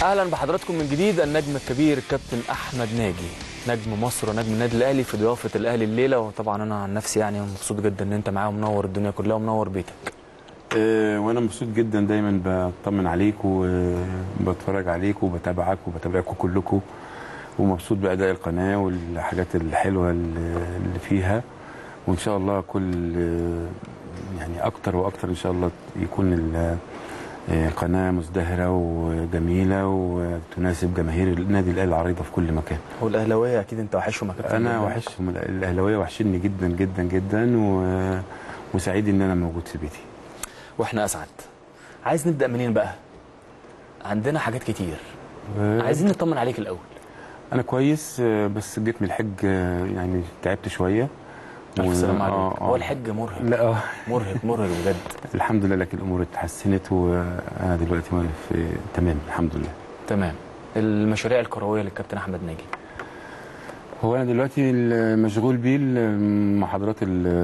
اهلا بحضراتكم من جديد. النجم الكبير الكابتن احمد ناجي، نجم مصر ونجم النادي الاهلي، في ضيافه الاهلي الليله. وطبعا انا عن نفسي يعني مبسوط جدا ان انت معايا ومنور الدنيا كلها ومنور بيتك. وانا مبسوط جدا، دايما بطمن عليك وبتفرج عليك وبتابعكم كلكم، ومبسوط باداء القناه والحاجات الحلوه اللي فيها. وان شاء الله كل يعني اكتر واكتر ان شاء الله يكون قناه مزدهره وجميله وتناسب جماهير النادي الاهلي العريضه في كل مكان. هو الاهلاويه اكيد انت وحشهم يا كابتن. انا وحشهم، الاهلاويه وحشني جدا جدا جدا، وسعيد ان انا موجود في بيتي. واحنا اسعد. عايز نبدا منين بقى؟ عندنا حاجات كتير. عايزين نطمن عليك الاول. انا كويس، بس جيت من الحج يعني تعبت شويه. الف سلامة عليك. هو الحج مرهق؟ لا مرهق بجد. الحمد لله، لكن الامور اتحسنت وانا دلوقتي واقف تمام الحمد لله. تمام. المشاريع الكرويه للكابتن احمد ناجي، هو انا دلوقتي مشغول بيه محاضرات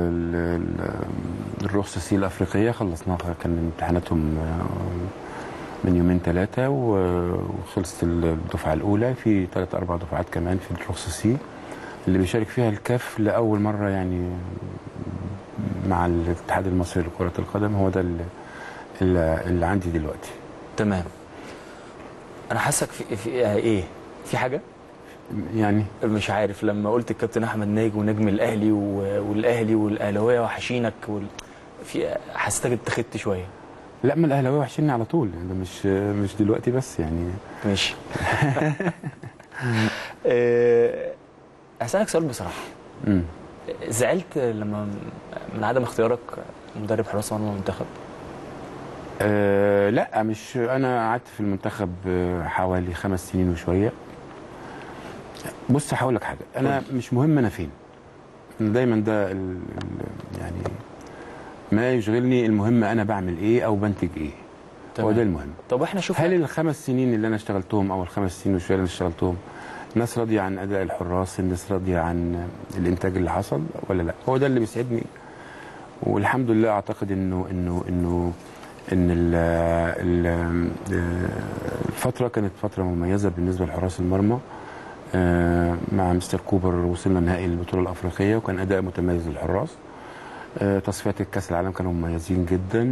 الرخصه سي الافريقيه، خلصناها، كان امتحاناتهم من يومين ثلاثه وخلصت الدفعه الاولى. في 3-4 دفعات كمان في الرخصه سي اللي بيشارك فيها الكاف لاول مره يعني مع الاتحاد المصري لكره القدم. هو ده اللي عندي دلوقتي. تمام. انا حاسك في ايه؟ في حاجه يعني مش عارف. لما قلت الكابتن احمد ناجي ونجم الاهلي والاهلي والاهلاويه وحشينك في حسيتك اتخذت شويه. لا، ما الاهلاويه وحشيني على طول، ده مش دلوقتي بس يعني. ماشي. هسألك سؤال بصراحه. زعلت لما من عدم اختيارك مدرب حراس مرمى المنتخب؟ لا، مش انا قعدت في المنتخب حوالي 5 سنين وشويه. بص هقول لك حاجه، انا مش مهم انا فين، دايما ده يعني ما يشغلني، المهم انا بعمل ايه او بنتج ايه. هو ده المهم. طب احنا شوفنا، هل ال5 سنين اللي انا اشتغلتهم او ال5 سنين وشويه اللي انا اشتغلتهم الناس راضيه عن اداء الحراس، الناس راضيه عن الانتاج اللي حصل ولا لا؟ هو ده اللي بيسعدني، والحمد لله. اعتقد ان الفتره كانت فتره مميزه بالنسبه لحراس المرمى. مع مستر كوبر وصلنا نهائي البطوله الافريقيه وكان اداء متميز للحراس. تصفيات الكاس العالم كانوا مميزين جدا.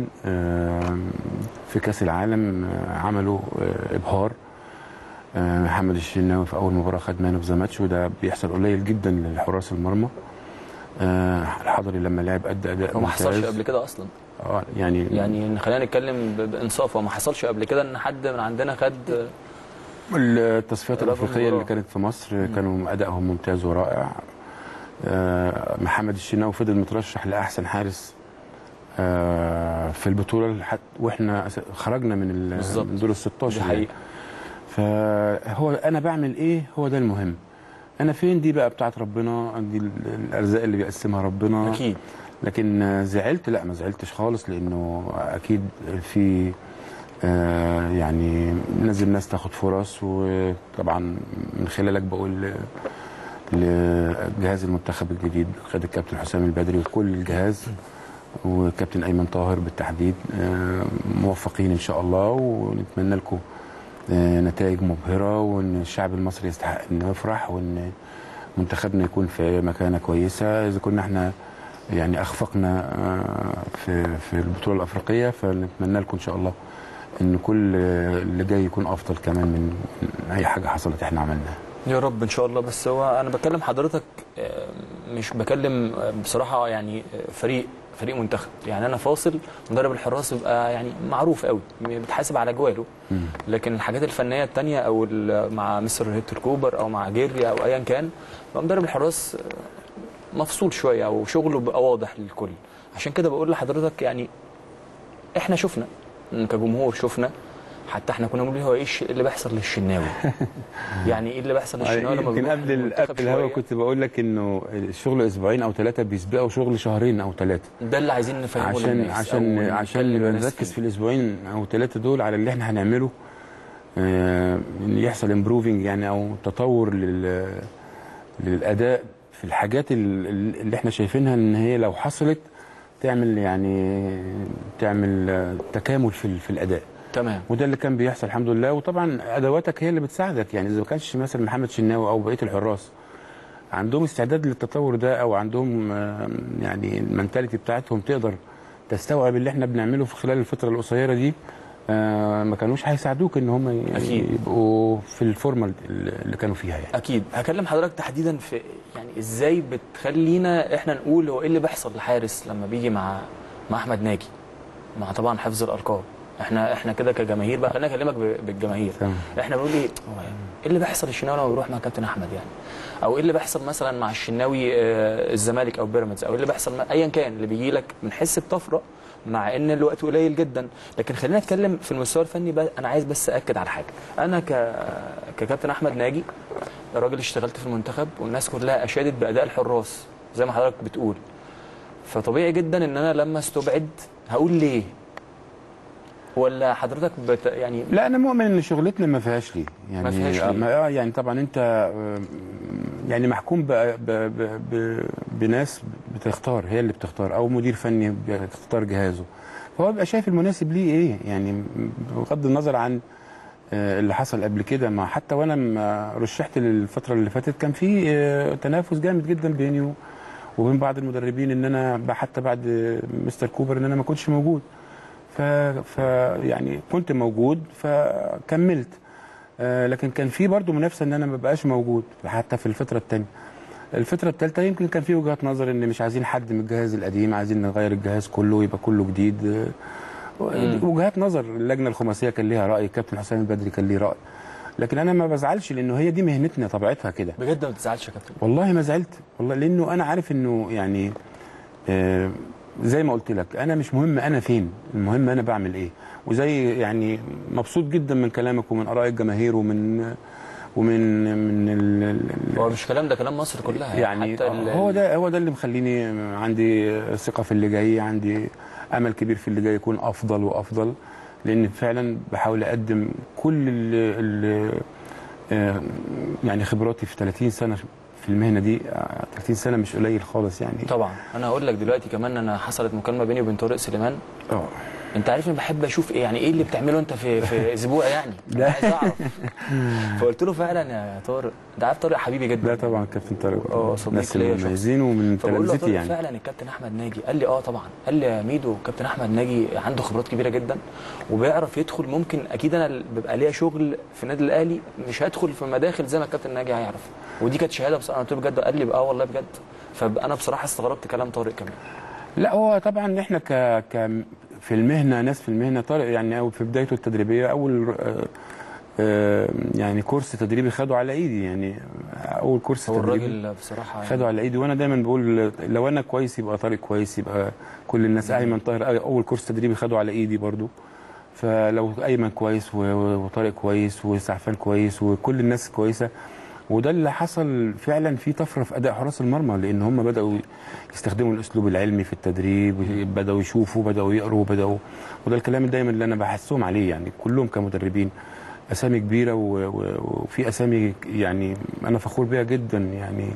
في كاس العالم عملوا ابهار. محمد الشناوي في اول مباراه خد مان اوف ذا ماتش، وده بيحصل قليل جدا لحراس المرمى. الحضري لما لعب ادى اداء ممتاز. ما حصلش قبل كده اصلا. يعني خلينا نتكلم بانصاف، وما حصلش قبل كده ان حد من عندنا خد التصفيات الافريقيه اللي كانت في مصر. كانوا ادائهم ممتاز ورائع. محمد الشناوي فضل مترشح لاحسن حارس في البطوله واحنا خرجنا من دور ال 16. دي حقيقه. فهو انا بعمل ايه، هو ده المهم. انا فين دي بقى بتاعت ربنا، دي الارزاق اللي بيقسمها ربنا اكيد. لكن زعلت؟ لا، ما زعلتش خالص، لانه اكيد في يعني لازم ناس تاخد فرص. وطبعا من خلالك بقول لجهاز المنتخب الجديد، خد الكابتن حسام البدري وكل الجهاز وكابتن ايمن طاهر بالتحديد، موفقين ان شاء الله، ونتمنى لكم نتائج مبهره، وان الشعب المصري يستحق انه يفرح، وان منتخبنا يكون في مكانه كويسه. اذا كنا احنا يعني اخفقنا في البطوله الافريقيه، فنتمنى لكم ان شاء الله ان كل اللي جاي يكون افضل كمان من اي حاجه حصلت احنا عملناها. يا رب ان شاء الله. بس هو انا بكلم حضرتك، مش بكلم بصراحه يعني فريق منتخب. يعني انا فاصل مدرب الحراس بيبقى يعني معروف قوي، بتحاسب على جواله. لكن الحاجات الفنيه الثانيه او مع مستر هيكتور كوبر او مع جيري او ايا كان، مدرب الحراس مفصول شويه او شغله بيبقى واضح للكل. عشان كده بقول لحضرتك يعني احنا شفنا كجمهور، شفنا حتى احنا كنا بنقول هو ايه اللي بيحصل للشناوي. يعني ايه اللي بيحصل للشناوي لما يمكن قبل الهوا كنت بقول لك انه الشغل اسبوعين او 3 بيسبقوا شغل شهرين او 3. ده اللي عايزين نفهمه للناس عشان نبقى نركز في الاسبوعين او 3 دول على اللي احنا هنعمله، يحصل امبروفنج يعني او تطور للاداء في الحاجات اللي احنا شايفينها ان هي لو حصلت تعمل تكامل في الاداء. تمام. وده اللي كان بيحصل الحمد لله. وطبعا ادواتك هي اللي بتساعدك، يعني اذا ما كانش مثلا محمد شناوي او بقيه الحراس عندهم استعداد للتطور ده، او عندهم يعني المنتاليتي بتاعتهم تقدر تستوعب اللي احنا بنعمله في خلال الفتره القصيره دي، ما كانوش هيساعدوك ان هم يبقوا في الفورمه اللي كانوا فيها يعني. اكيد. هكلم حضرتك تحديدا في يعني ازاي بتخلينا احنا نقول هو ايه اللي بيحصل لحارس لما بيجي مع احمد ناجي، مع طبعا حفظ الالقاب. احنا كده كجماهير بقى، خلينا اكلمك بالجماهير. احنا بنقول ايه اللي بيحصل الشناوي لما بيروح مع كابتن احمد يعني، او ايه اللي بيحصل مثلا مع الشناوي الزمالك او بيراميدز، او ايه اللي بيحصل ايا كان اللي بيجي لك، بنحس بطفره مع ان الوقت قليل جدا. لكن خلينا نتكلم في المستوى الفني بقى. انا عايز بس اكد على حاجه، انا ككابتن احمد ناجي راجل اشتغلت في المنتخب والناس كلها اشادت باداء الحراس زي ما حضرتك بتقول، فطبيعي جدا ان انا لما استبعد هقول ليه. ولا حضرتك يعني لا، انا مؤمن ان شغلتنا ما فيهاش ليه يعني. ما فيهاش ليه. يعني طبعا انت يعني محكوم بناس بتختار، هي اللي بتختار، او مدير فني بيختار جهازه، فهو بيبقى شايف المناسب ليه ايه يعني، بغض النظر عن اللي حصل قبل كده. ما حتى وانا رشحت للفتره اللي فاتت كان في تنافس جامد جدا بيني وبين بعض المدربين، ان انا حتى بعد مستر كوبر ان انا ما كنتش موجود، ف يعني كنت موجود فكملت. لكن كان في برضو منافسه ان انا ما بقاش موجود حتى في الفتره الثانيه. الفتره الثالثه يمكن كان في وجهات نظر ان مش عايزين حد من الجهاز القديم، عايزين نغير الجهاز كله يبقى كله جديد. وجهات نظر. اللجنه الخماسيه كان ليها راي، الكابتن حسام البدري كان ليه راي، لكن انا ما بزعلش لانه هي دي مهنتنا، طبيعتها كده. بجد ما بتزعلش يا كابتن؟ والله ما زعلت والله، لانه انا عارف انه يعني زي ما قلت لك، انا مش مهم انا فين، المهم انا بعمل ايه. وزي يعني مبسوط جدا من كلامك ومن اراء الجماهير ومن هو مش كلام ده، كلام مصر كلها يعني. حتى هو ده اللي مخليني عندي ثقه في اللي جاي، عندي امل كبير في اللي جاي يكون افضل وافضل، لان فعلا بحاول اقدم كل اللي يعني خبراتي في 30 سنه في المهنه دي. 30 سنه مش قليل خالص يعني. طبعا. انا هقول لك دلوقتي كمان، انا حصلت مكالمه بيني وبين طارق سليمان. انت عارف اني بحب اشوف ايه يعني، ايه اللي بتعمله انت في اسبوع يعني، انا عايز اعرف. فقلت له فعلا يا طارق، انت عارف طارق حبيبي جدا. لا طبعا كابتن طارق صديق ليا مميزين ومن تلامذتي يعني. فعلا الكابتن احمد ناجي قال لي طبعا، قال لي يا ميدو كابتن احمد ناجي عنده خبرات كبيره جدا وبيعرف يدخل. ممكن اكيد انا بيبقى ليا شغل في النادي الاهلي مش هدخل في مداخل زي ما الكابتن ناجي هيعرف. ودي كانت شهاده بصراحه. انا قلت له بجد؟ قال لي والله بجد. فانا بصراحه استغربت كلام طارق كمان. لا هو طبعا احنا في المهنه، ناس في المهنه، طارق يعني أو في بدايته التدريبيه اول يعني كورس تدريبي خده على ايدي، يعني اول كورس تدريبي الراجل بصراحه يعني خده على ايدي. وانا دايما بقول لو انا كويس يبقى طارق كويس، يبقى كل الناس. ايمن طاهر اول كورس تدريبي خده على ايدي برضو، فلو ايمن كويس وطارق كويس وسعفان كويس وكل الناس كويسه. وده اللي حصل فعلا، في طفره في اداء حراس المرمى، لان هم بداوا يستخدموا الاسلوب العلمي في التدريب، بداوا يشوفوا، بداوا يقروا، وده الكلام دايما اللي انا بحسهم عليه يعني. كلهم كمدربين اسامي كبيره، وفي اسامي يعني انا فخور بيها جدا يعني.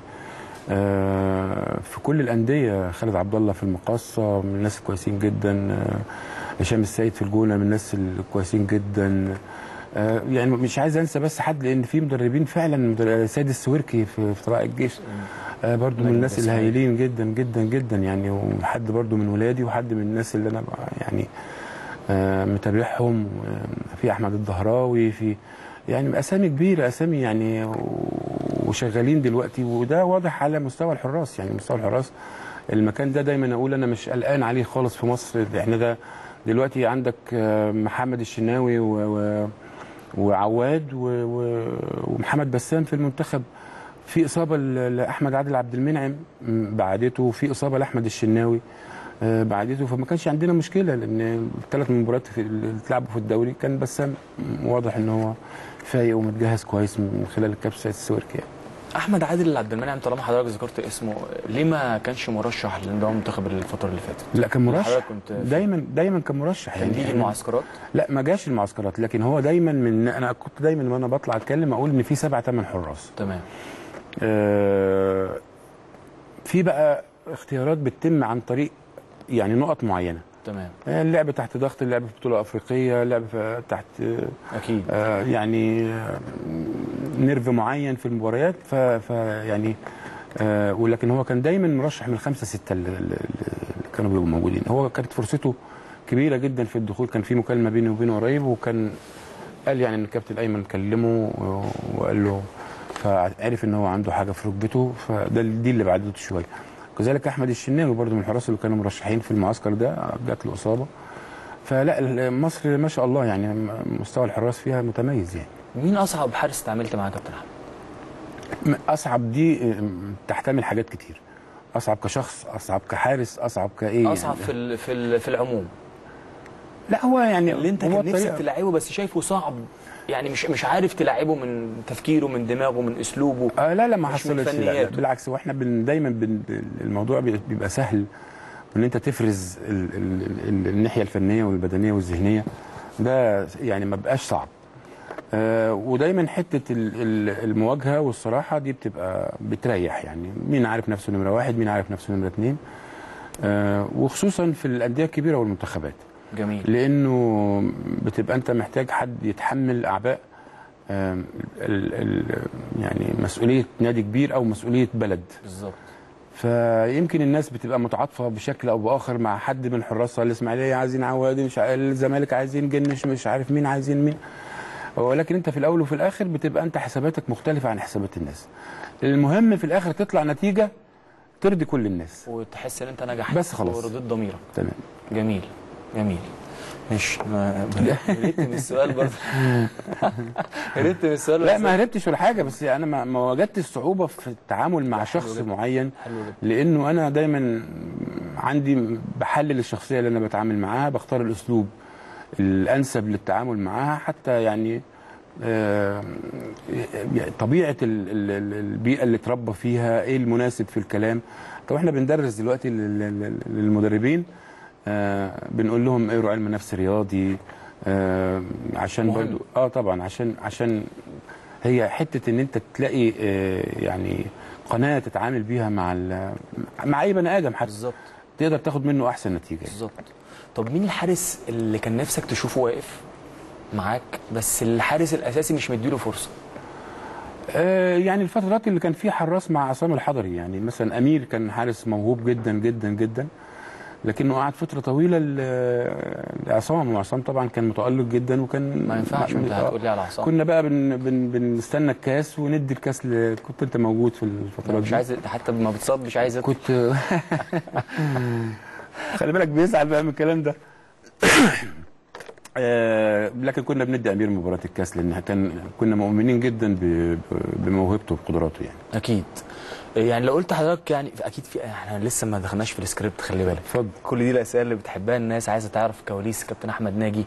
في كل الانديه، خالد عبد الله في المقاصه من الناس الكويسين جدا، هشام السيد في الجونه من الناس الكويسين جدا. يعني مش عايز انسى بس حد، لان في مدربين فعلا، سيد السويركي في طلائع الجيش برضو من الناس الهايلين جدا جدا جدا يعني. وحد برضو من ولادي، وحد من الناس اللي انا يعني متابعهم. في احمد الدهراوي، في يعني اسامي كبيره، اسامي يعني وشغالين دلوقتي. وده واضح على مستوى الحراس يعني. مستوى الحراس المكان ده دايما اقول انا مش قلقان عليه خالص في مصر. احنا ده دلوقتي عندك محمد الشناوي وعواد ومحمد بسام في المنتخب، في اصابه لاحمد عادل عبد المنعم بعدته، في اصابه لاحمد الشناوي بعدته. فما كانش عندنا مشكله، لان الثلاث مباريات اللي اتلعبوا في الدوري كان بسام واضح ان هو فايق ومتجهز كويس من خلال الكابتن سيد السويركي يعني. احمد عادل عبد المنعم، طالما حضرتك ذكرت اسمه، ليه ما كانش مرشح للانضمام المنتخب الفتره اللي فاتت؟ لا كان مرشح، دايما كان مرشح يعني. بيجي المعسكرات؟ لا ما جاش المعسكرات، لكن هو دايما انا كنت دايما وانا بطلع اتكلم اقول ان في 7 8 حراس. تمام. في بقى اختيارات بتتم عن طريق يعني نقط معينه. تمام. اللعب تحت ضغط، اللعب في بطوله افريقيه، اللعب تحت اكيد يعني نيرف معين في المباريات، يعني ولكن هو كان دايما مرشح من الخمسه سته اللي كانوا بيبقوا موجودين. هو كانت فرصته كبيره جدا في الدخول. كان في مكالمه بيني وبينه قريب، وكان قال يعني ان الكابتن ايمن كلمه وقال له، فعرف ان هو عنده حاجه في ركبته، دي اللي بعدته شويه. كذلك احمد الشناوي برضو من الحراس اللي كانوا مرشحين في المعسكر ده، جات له اصابه. فلا مصر ما شاء الله يعني مستوى الحراس فيها متميز يعني. مين اصعب حارس اتعاملت معاه يا كابتن احمد؟ اصعب دي تحتمل حاجات كتير. اصعب كشخص، اصعب كحارس، اصعب كايه اصعب يعني. في العموم. لا هو يعني اللي انت كان نفسك تلعبه بس شايفه صعب، يعني مش عارف تلعبه من تفكيره، من دماغه، من اسلوبه. لا ما حصلتش. لا بالعكس، واحنا دايما الموضوع بيبقى سهل ان انت تفرز الناحيه الفنيه والبدنيه والذهنيه، ده يعني ما بقاش صعب. ودايما حته المواجهه والصراحه دي بتبقى بتريح، يعني مين عارف نفسه نمره واحد، مين عارف نفسه نمره اتنين، وخصوصا في الانديه الكبيره والمنتخبات. جميل. لانه بتبقى انت محتاج حد يتحمل اعباء يعني مسؤوليه نادي كبير او مسؤوليه بلد. بالظبط. فيمكن الناس بتبقى متعاطفه بشكل او باخر مع حد من حراسها، الاسماعيليه عايزين عوادي، مش الزمالك عايزين جنش، مش عارف مين عايزين مين، ولكن انت في الاول وفي الاخر بتبقى انت حساباتك مختلفه عن حسابات الناس. المهم في الاخر تطلع نتيجه ترضي كل الناس وتحس ان انت نجحت بس خلاص ورضيت ضميرك. تمام. جميل جميل. مش هربت من السؤال برضه. هربت من السؤال. لا ما هربتش ولا حاجه، بس انا ما وجدتش صعوبه في التعامل مع شخص معين، لانه انا دايما عندي بحلل الشخصيه اللي انا بتعامل معاها، بختار الاسلوب الانسب للتعامل معاها، حتى يعني طبيعه البيئه اللي اتربى فيها، ايه المناسب في الكلام. طب احنا بندرس دلوقتي للمدربين، بنقول لهم اقروا علم نفس رياضي، عشان برضو طبعا عشان هي حته ان انت تلاقي يعني قناه تتعامل بيها مع اي بني ادم حتى، بالظبط، تقدر تاخد منه احسن نتيجه. بالظبط. طب مين الحارس اللي كان نفسك تشوفه واقف معاك بس الحارس الاساسي مش مديله فرصه؟ يعني الفترات اللي كان فيه حراس مع عصام الحضري، يعني مثلا امير كان حارس موهوب جدا جدا جدا، لكنه قعد فتره طويله لعصام، وعصام طبعا كان متالق جدا، وكان ما ينفعش انت هتقول لي على عصام. كنا بقى بنستنى الكاس وندي الكاس كنت انت موجود في الفتره دي. مش عايز حتى ما بتصاب، مش عايز كنت خلي بالك بيزعل بقى من الكلام ده. لكن كنا بندي امير مباراه الكاس، لان كنا مؤمنين جدا بموهبته وبقدراته يعني. اكيد. يعني لو قلت لحضرتك، يعني اكيد احنا لسه ما دخلناش في السكريبت، خلي بالك. اتفضل. كل دي الاسئله اللي بتحبها الناس، عايزه تعرف كواليس كابتن احمد ناجي،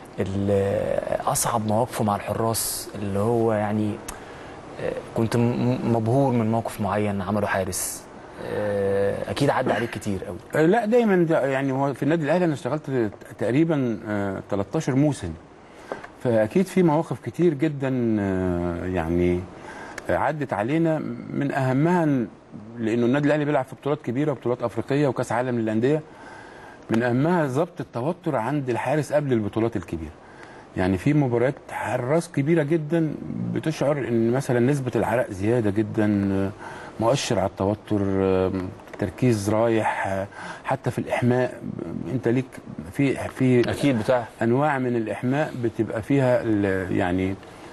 اصعب مواقفه مع الحراس، اللي هو يعني كنت مبهور من موقف معين عمله حارس، اكيد عدى عليك كتير قوي. لا دايما يعني هو في النادي الاهلي انا اشتغلت تقريبا 13 موسم، فاكيد في مواقف كتير جدا يعني عدت علينا، من اهمها لانه النادي الاهلي بيلعب في بطولات كبيره وبطولات افريقيه وكاس عالم للانديه، من اهمها ضبط التوتر عند الحارس قبل البطولات الكبيره. يعني في مباريات حراس كبيره جدا بتشعر ان مثلا نسبه العرق زياده جدا، مؤشر على التوتر، تركيز رايح، حتى في الاحماء انت ليك في اكيد بتاع انواع من الاحماء بتبقى فيها يعني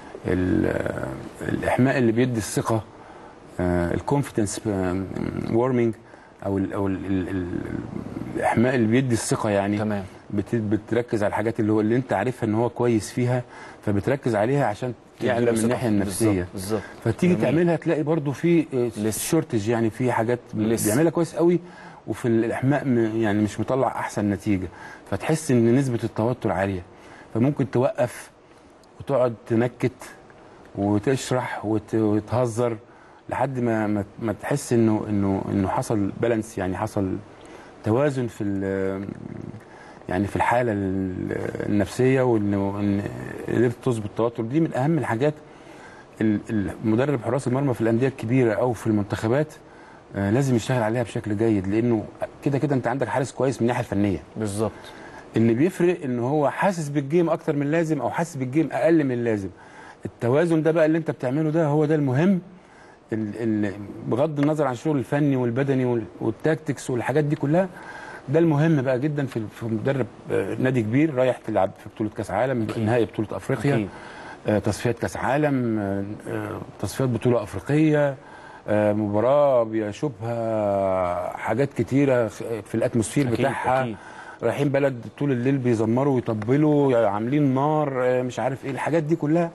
الاحماء اللي بيدي الثقه، الكونفيدنس وورمنج، او الاحماء اللي بيدي الثقه يعني. تمام. بتركز على الحاجات اللي انت عارفها ان هو كويس فيها، فبتركز عليها عشان تعلى من الناحيه النفسيه. بالظبط. فتيجي تعملها تلاقي برضو في شورتج، يعني في حاجات بيعملها كويس قوي، وفي الاحماء يعني مش مطلع احسن نتيجه، فتحس ان نسبه التوتر عاليه، فممكن توقف وتقعد تنكت وتشرح وتهزر لحد ما تحس انه حصل بالانس، يعني حصل توازن يعني في الحاله النفسيه، وان قدرت تظبط التوتر. دي من اهم الحاجات. المدرب حراس المرمى في الانديه الكبيره او في المنتخبات لازم يشتغل عليها بشكل جيد، لانه كده كده انت عندك حارس كويس من الناحيه الفنيه. بالظبط. اللي بيفرق ان هو حاسس بالجيم اكتر من اللازم او حاسس بالجيم اقل من اللازم. التوازن ده بقى اللي انت بتعمله ده هو ده المهم، بغض النظر عن الشغل الفني والبدني والتاكتكس والحاجات دي كلها. ده المهم بقى جدا في مدرب نادي كبير رايح تلعب في بطوله كاس عالم، نهائي بطوله افريقيا، تصفيات كاس عالم، تصفيات بطوله افريقيه، مباراه بيشوبها حاجات كتيره في الاتموسفير بتاعها. أكيد. رايحين بلد طول الليل بيزمروا ويطبلوا، عاملين نار، مش عارف ايه الحاجات دي كلها.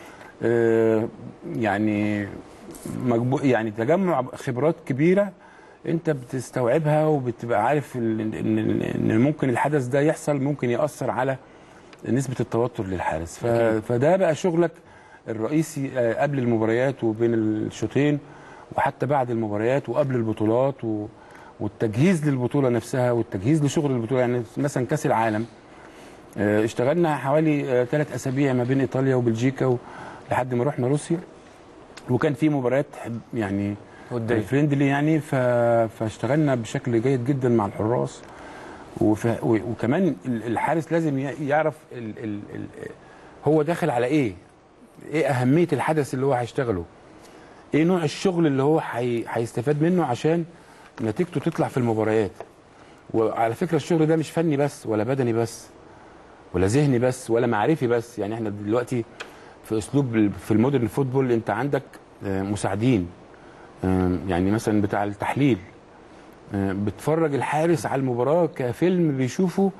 يعني يعني تجمع خبرات كبيره انت بتستوعبها، وبتبقى عارف ان ممكن الحدث ده يحصل، ممكن ياثر على نسبه التوتر للحارس. فده بقى شغلك الرئيسي قبل المباريات وبين الشوطين، وحتى بعد المباريات وقبل البطولات، والتجهيز للبطوله نفسها والتجهيز لشغل البطوله. يعني مثلا كاس العالم اشتغلنا حوالي 3 أسابيع ما بين ايطاليا وبلجيكا لحد ما رحنا روسيا، وكان في مباريات يعني فريندلي يعني، فاشتغلنا بشكل جيد جدا مع الحراس. وكمان الحارس لازم يعرف هو داخل على ايه اهميه الحدث اللي هو هيشتغله، ايه نوع الشغل اللي هو هيستفاد منه عشان نتيجته تطلع في المباريات. وعلى فكره الشغل ده مش فني بس ولا بدني بس ولا ذهني بس ولا معرفي بس. يعني احنا دلوقتي في اسلوب في المودرن فوتبول انت عندك مساعدين، يعني مثلا بتاع التحليل بتفرج الحارس على المباراه كفيلم بيشوفه،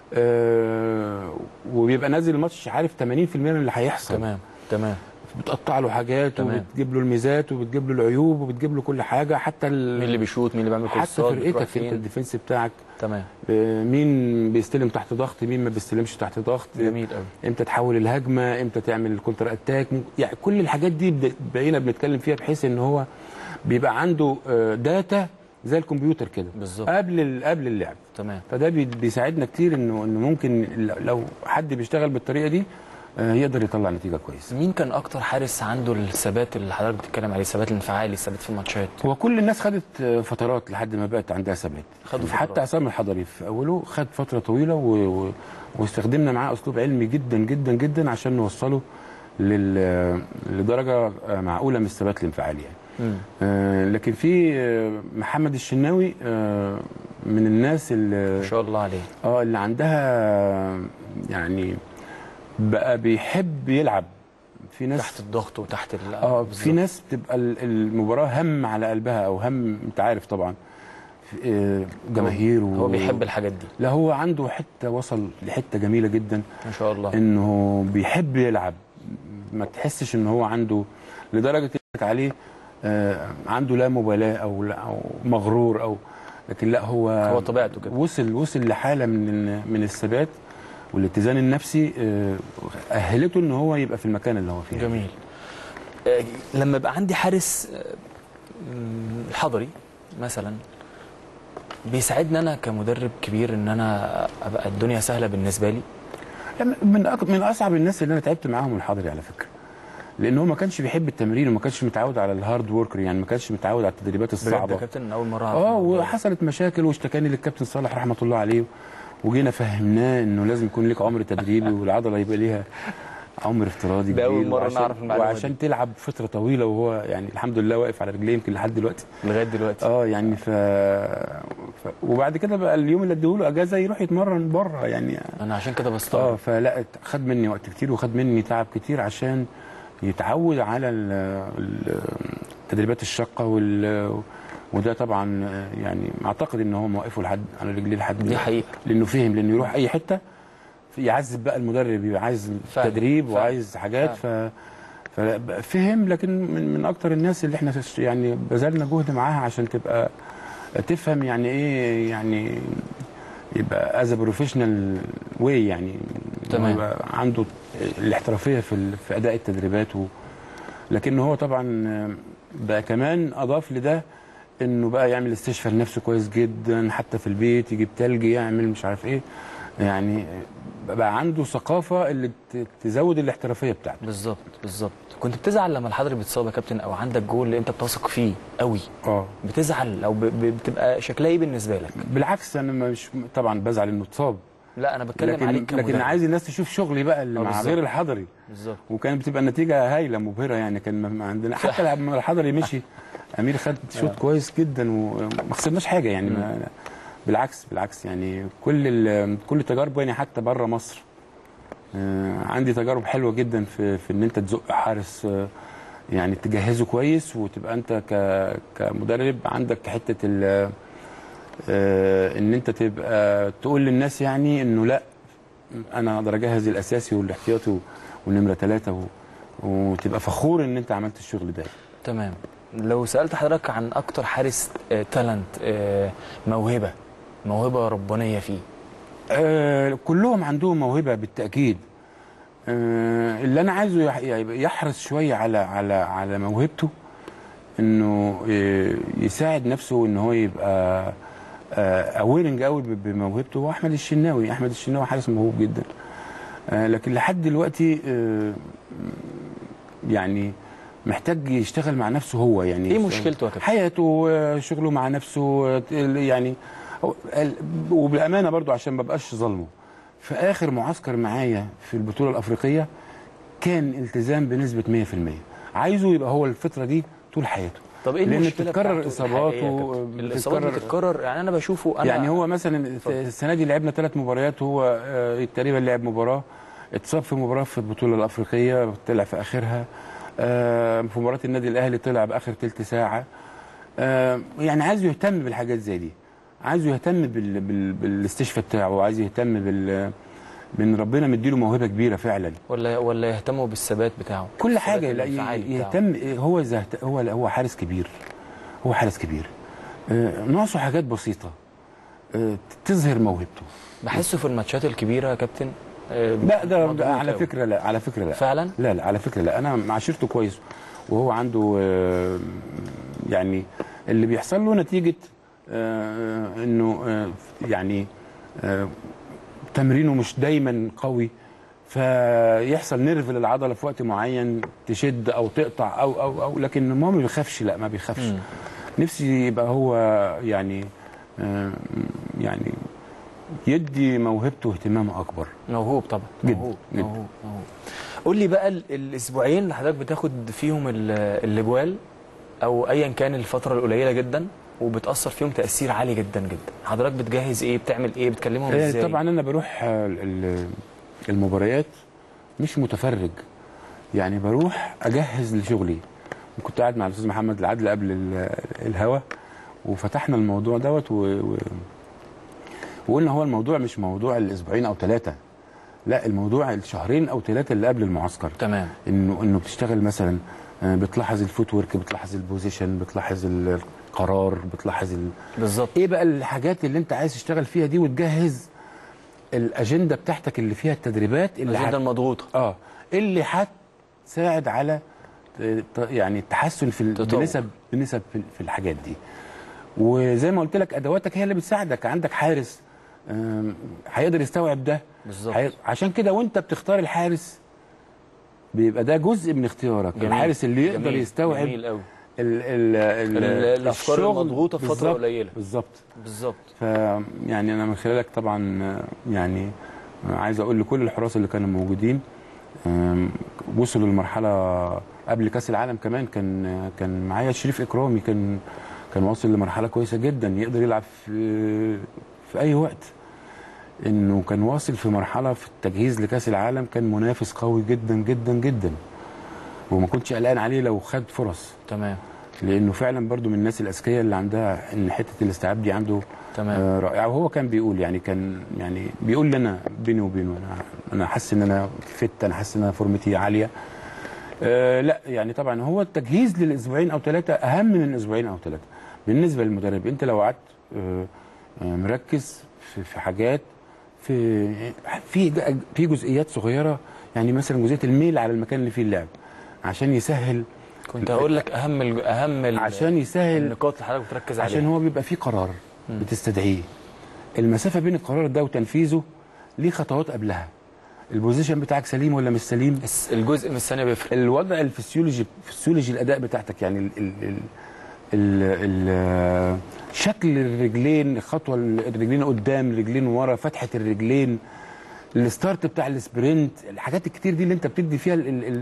وبيبقى نازل الماتش عارف 80% من اللي هيحصل. تمام. بتقطع له حاجات وبتجيب له الميزات وبتجيب له العيوب وبتجيب له كل حاجه، حتى مين اللي بيشوط، مين اللي بيعمل كورسات، حتى فرقتك انت الديفنس بتاعك. تمام. مين بيستلم تحت ضغط، مين ما بيستلمش تحت ضغط. جميل قوي. امتى تحول الهجمه، امتى تعمل الكونتر اتاك، يعني كل الحاجات دي بقينا بنتكلم فيها، بحيث ان هو بيبقى عنده داتا زي الكمبيوتر كده بالظبط قبل اللعب. تمام. فده بيساعدنا كتير انه ممكن لو حد بيشتغل بالطريقه دي يقدر يطلع نتيجه كويسه. مين كان اكتر حارس عنده الثبات اللي حضرتك بتتكلم عليه، الثبات الانفعالي، الثبات في الماتشات؟ هو كل الناس خدت فترات لحد ما بقت عندها ثبات. حتى عصام الحضري في اوله خد فتره طويله واستخدمنا معاه اسلوب علمي جدا جدا جدا عشان نوصله لدرجه معقوله من الثبات الانفعالي يعني. لكن في محمد الشناوي من الناس اللي ما شاء الله عليه اللي عندها يعني بقى بيحب يلعب. في ناس تحت الضغط وتحت في ناس بتبقى المباراه هم على قلبها، او هم انت عارف طبعا جماهير هو بيحب الحاجات دي. لا هو عنده حته، وصل لحته جميله جدا ما شاء الله، انه بيحب يلعب. ما تحسش ان هو عنده لدرجه عليه عنده لا مبالاه او مغرور لكن لا هو طبيعته كده. وصل لحاله من الثبات والاتزان النفسي اهلته ان هو يبقى في المكان اللي هو فيه. جميل. لما يبقى عندي حارس الحضري مثلا بيساعدني انا كمدرب كبير ان انا ابقى الدنيا سهله بالنسبه لي. من اصعب الناس اللي انا تعبت معاهم الحضري على فكره، لان هو ما كانش بيحب التمرين وما كانش متعود على الهارد وركر، يعني ما كانش متعود على التدريبات الصعبه. بجد يا كابتن اول مره وحصلت مشاكل واشتكاني للكابتن صالح رحمه الله عليه، وجينا فهمناه انه لازم يكون لك عمر تدريبي والعضله يبقى ليها عمر افتراضي كبير. اول مره نعرف المعلومه وعشان تلعب فتره طويله، وهو يعني الحمد لله واقف على رجليه يمكن لحد دلوقتي لغايه دلوقتي. يعني وبعد كده بقى اليوم اللي اديهوله اجازه يروح يتمرن بره يعني. انا عشان كده بستغرب. فلا خد مني وقت كتير وخد مني تعب كتير عشان يتعود على التدريبات الشاقه وده طبعا يعني اعتقد ان هو موقفه على رجليه لحد دي حقيقه، لانه فهم، لانه يروح اي حته يعذب بقى المدرب، يبقى عايز تدريب وعايز حاجات ففهم. لكن من اكتر الناس اللي احنا يعني بذلنا جهد معاها عشان تبقى تفهم يعني ايه، يعني يبقى از بروفيشنال واي، يعني تمام، يبقى عنده الاحترافيه في اداء التدريبات لكن هو طبعا بقى كمان اضاف لده انه بقى يعمل استشفاء لنفسه كويس جدا، حتى في البيت يجيب تلج يعمل مش عارف ايه. يعني بقى عنده ثقافه اللي تزود الاحترافيه بتاعته. بالظبط بالظبط. كنت بتزعل لما الحضري بيتصاب يا كابتن، او عندك جول اللي انت بتثق فيه قوي بتزعل او بتبقى شكلها ايه بالنسبه لك؟ بالعكس انا مش طبعا بزعل انه اتصاب، لا انا بتكلم عليك كمدرب. لكن عايز الناس تشوف شغلي بقى اللي مع غير الحضري. بالظبط. وكانت بتبقى النتيجه هايله مبهره يعني. كان ما عندنا حتى لما الحضري مشي امير خد شوط كويس جدا وما خسرناش حاجه يعني. بالعكس يعني كل تجاربه يعني حتى بره مصر عندي تجارب حلوه جدا في ان انت تزق حارس يعني تجهزه كويس، وتبقى انت كمدرب عندك حته ان انت تبقى تقول للناس يعني انه لا انا اقدر اجهز الاساسي والاحتياطي والنمره 3 وتبقى فخور ان انت عملت الشغل ده. تمام. لو سالت حضرتك عن اكتر حارس تالنت، موهبه ربانيه فيه، كلهم عندهم موهبه بالتاكيد. اللي انا عايزه يحرص شويه على موهبته، انه يساعد نفسه ان هو يبقى اويرنج قوي بموهبته. هو احمد الشناوي حارس موهوب جدا، لكن لحد دلوقتي يعني محتاج يشتغل مع نفسه هو. يعني ايه مشكلته يا كابتن؟ حياته، شغله مع نفسه يعني. وبالامانه برضو عشان ما بقاش ظلمه، في اخر معسكر معايا في البطوله الافريقيه كان التزام بنسبه 100%. عايزه يبقى هو الفتره دي طول حياته. طب ايه المشكله؟ بتتكرر اصاباته، الاصابات بتتكرر. يعني انا بشوفه يعني هو مثلا السنه دي لعبنا 3 مباريات، هو تقريبا لعب مباراه، اتصاب في مباراه في البطوله الافريقيه طلع في اخرها، في مباراه النادي الاهلي طلع باخر ثلث ساعه. يعني عايزه يهتم بالحاجات زي دي، عايزه يهتم بالاستشفاء بتاعه، وعايز يهتم بان ربنا مديله موهبه كبيره فعلا، ولا يهتموا بالثبات بتاعه، كل حاجه. يهتم. هو حارس كبير، هو حارس كبير. ناقصه حاجات بسيطه تظهر موهبته. بحسه في الماتشات الكبيره يا كابتن. لا ده على فكره لا، على فكره لا فعلا. لا على فكره لا، انا معاشرته كويس، وهو عنده يعني اللي بيحصل له نتيجه انه يعني تمرينه مش دايما قوي، فيحصل نيرف للعضله في وقت معين تشد او تقطع او لكن ما بيخافش. لا ما بيخافش. نفسي يبقى هو يعني يعني يدي موهبته اهتمام اكبر. موهوب طبعا. جدا موهوب. قول لي بقى الاسبوعين اللي حضرتك بتاخد فيهم الاجوال او ايا كان الفتره القليله جدا وبتاثر فيهم تاثير عالي جدا جدا، حضرتك بتجهز ايه؟ بتعمل ايه؟ بتكلمهم ازاي؟ طبعا انا بروح المباريات مش متفرج، يعني بروح اجهز لشغلي. كنت قاعد مع الاستاذ محمد العدل قبل الهوا وفتحنا الموضوع دوت وقلنا هو الموضوع مش موضوع الاسبوعين او 3، لا الموضوع الشهرين او 3 اللي قبل المعسكر. تمام. انه بتشتغل مثلا، بتلاحظ الفوت ورك، بتلاحظ البوزيشن، بتلاحظ القرار، بتلاحظ بالظبط ايه بقى الحاجات اللي انت عايز تشتغل فيها دي، وتجهز الاجنده بتاعتك اللي فيها التدريبات الاجنده المضغوطه اللي هتساعد على يعني التحسن بنسب في الحاجات دي. وزي ما قلت لك ادواتك هي اللي بتساعدك. عندك حارس هيقدر يستوعب ده بالظبط. عشان كده وانت بتختار الحارس بيبقى ده جزء من اختيارك. جميل. الحارس اللي يقدر يستوعب جميل قوي الافكار المضغوطه في فتره قليله. بالظبط. فيعني انا من خلالك طبعا يعني عايز اقول لكل الحراس اللي كانوا موجودين، وصلوا لمرحله قبل كاس العالم كمان. كان معايا شريف اكرامي، كان واصل لمرحله كويسه جدا، يقدر يلعب في اي وقت. انه كان واصل في مرحله في التجهيز لكاس العالم، كان منافس قوي جدا جدا جدا، وما كنتش قلقان عليه لو خد فرص. تمام. لانه فعلا برضو من الناس الاذكياء اللي عندها ان حته الاستيعاب دي عنده تمام. رائعه. وهو كان بيقول كان بيقول لنا بيني وبينه انا حاسس ان انا فت، انا حاسس ان انا فورمتي عاليه. لا يعني طبعا هو التجهيز للاسبوعين او 3 اهم من اسبوعين او 3 بالنسبه للمدرب. انت لو قعدت مركز في حاجات، في جزئيات صغيره، يعني مثلا جزئيه الميل على المكان اللي فيه اللعب عشان يسهل. كنت هقول لك اهم عشان يسهل النقاط اللي حضرتك بتركز عليها، عشان هو بيبقى فيه قرار بتستدعيه. المسافه بين القرار ده وتنفيذه ليه خطوات قبلها. البوزيشن بتاعك سليم ولا مش سليم؟ الجزء من الثانيه بيفرق. الوضع فسيولوجي الاداء بتاعتك، يعني ال شكل الرجلين، خطوه الرجلين قدام، الرجلين ورا، فتحه الرجلين، الستارت بتاع السبرنت، الحاجات الكتير دي اللي انت بتدي فيها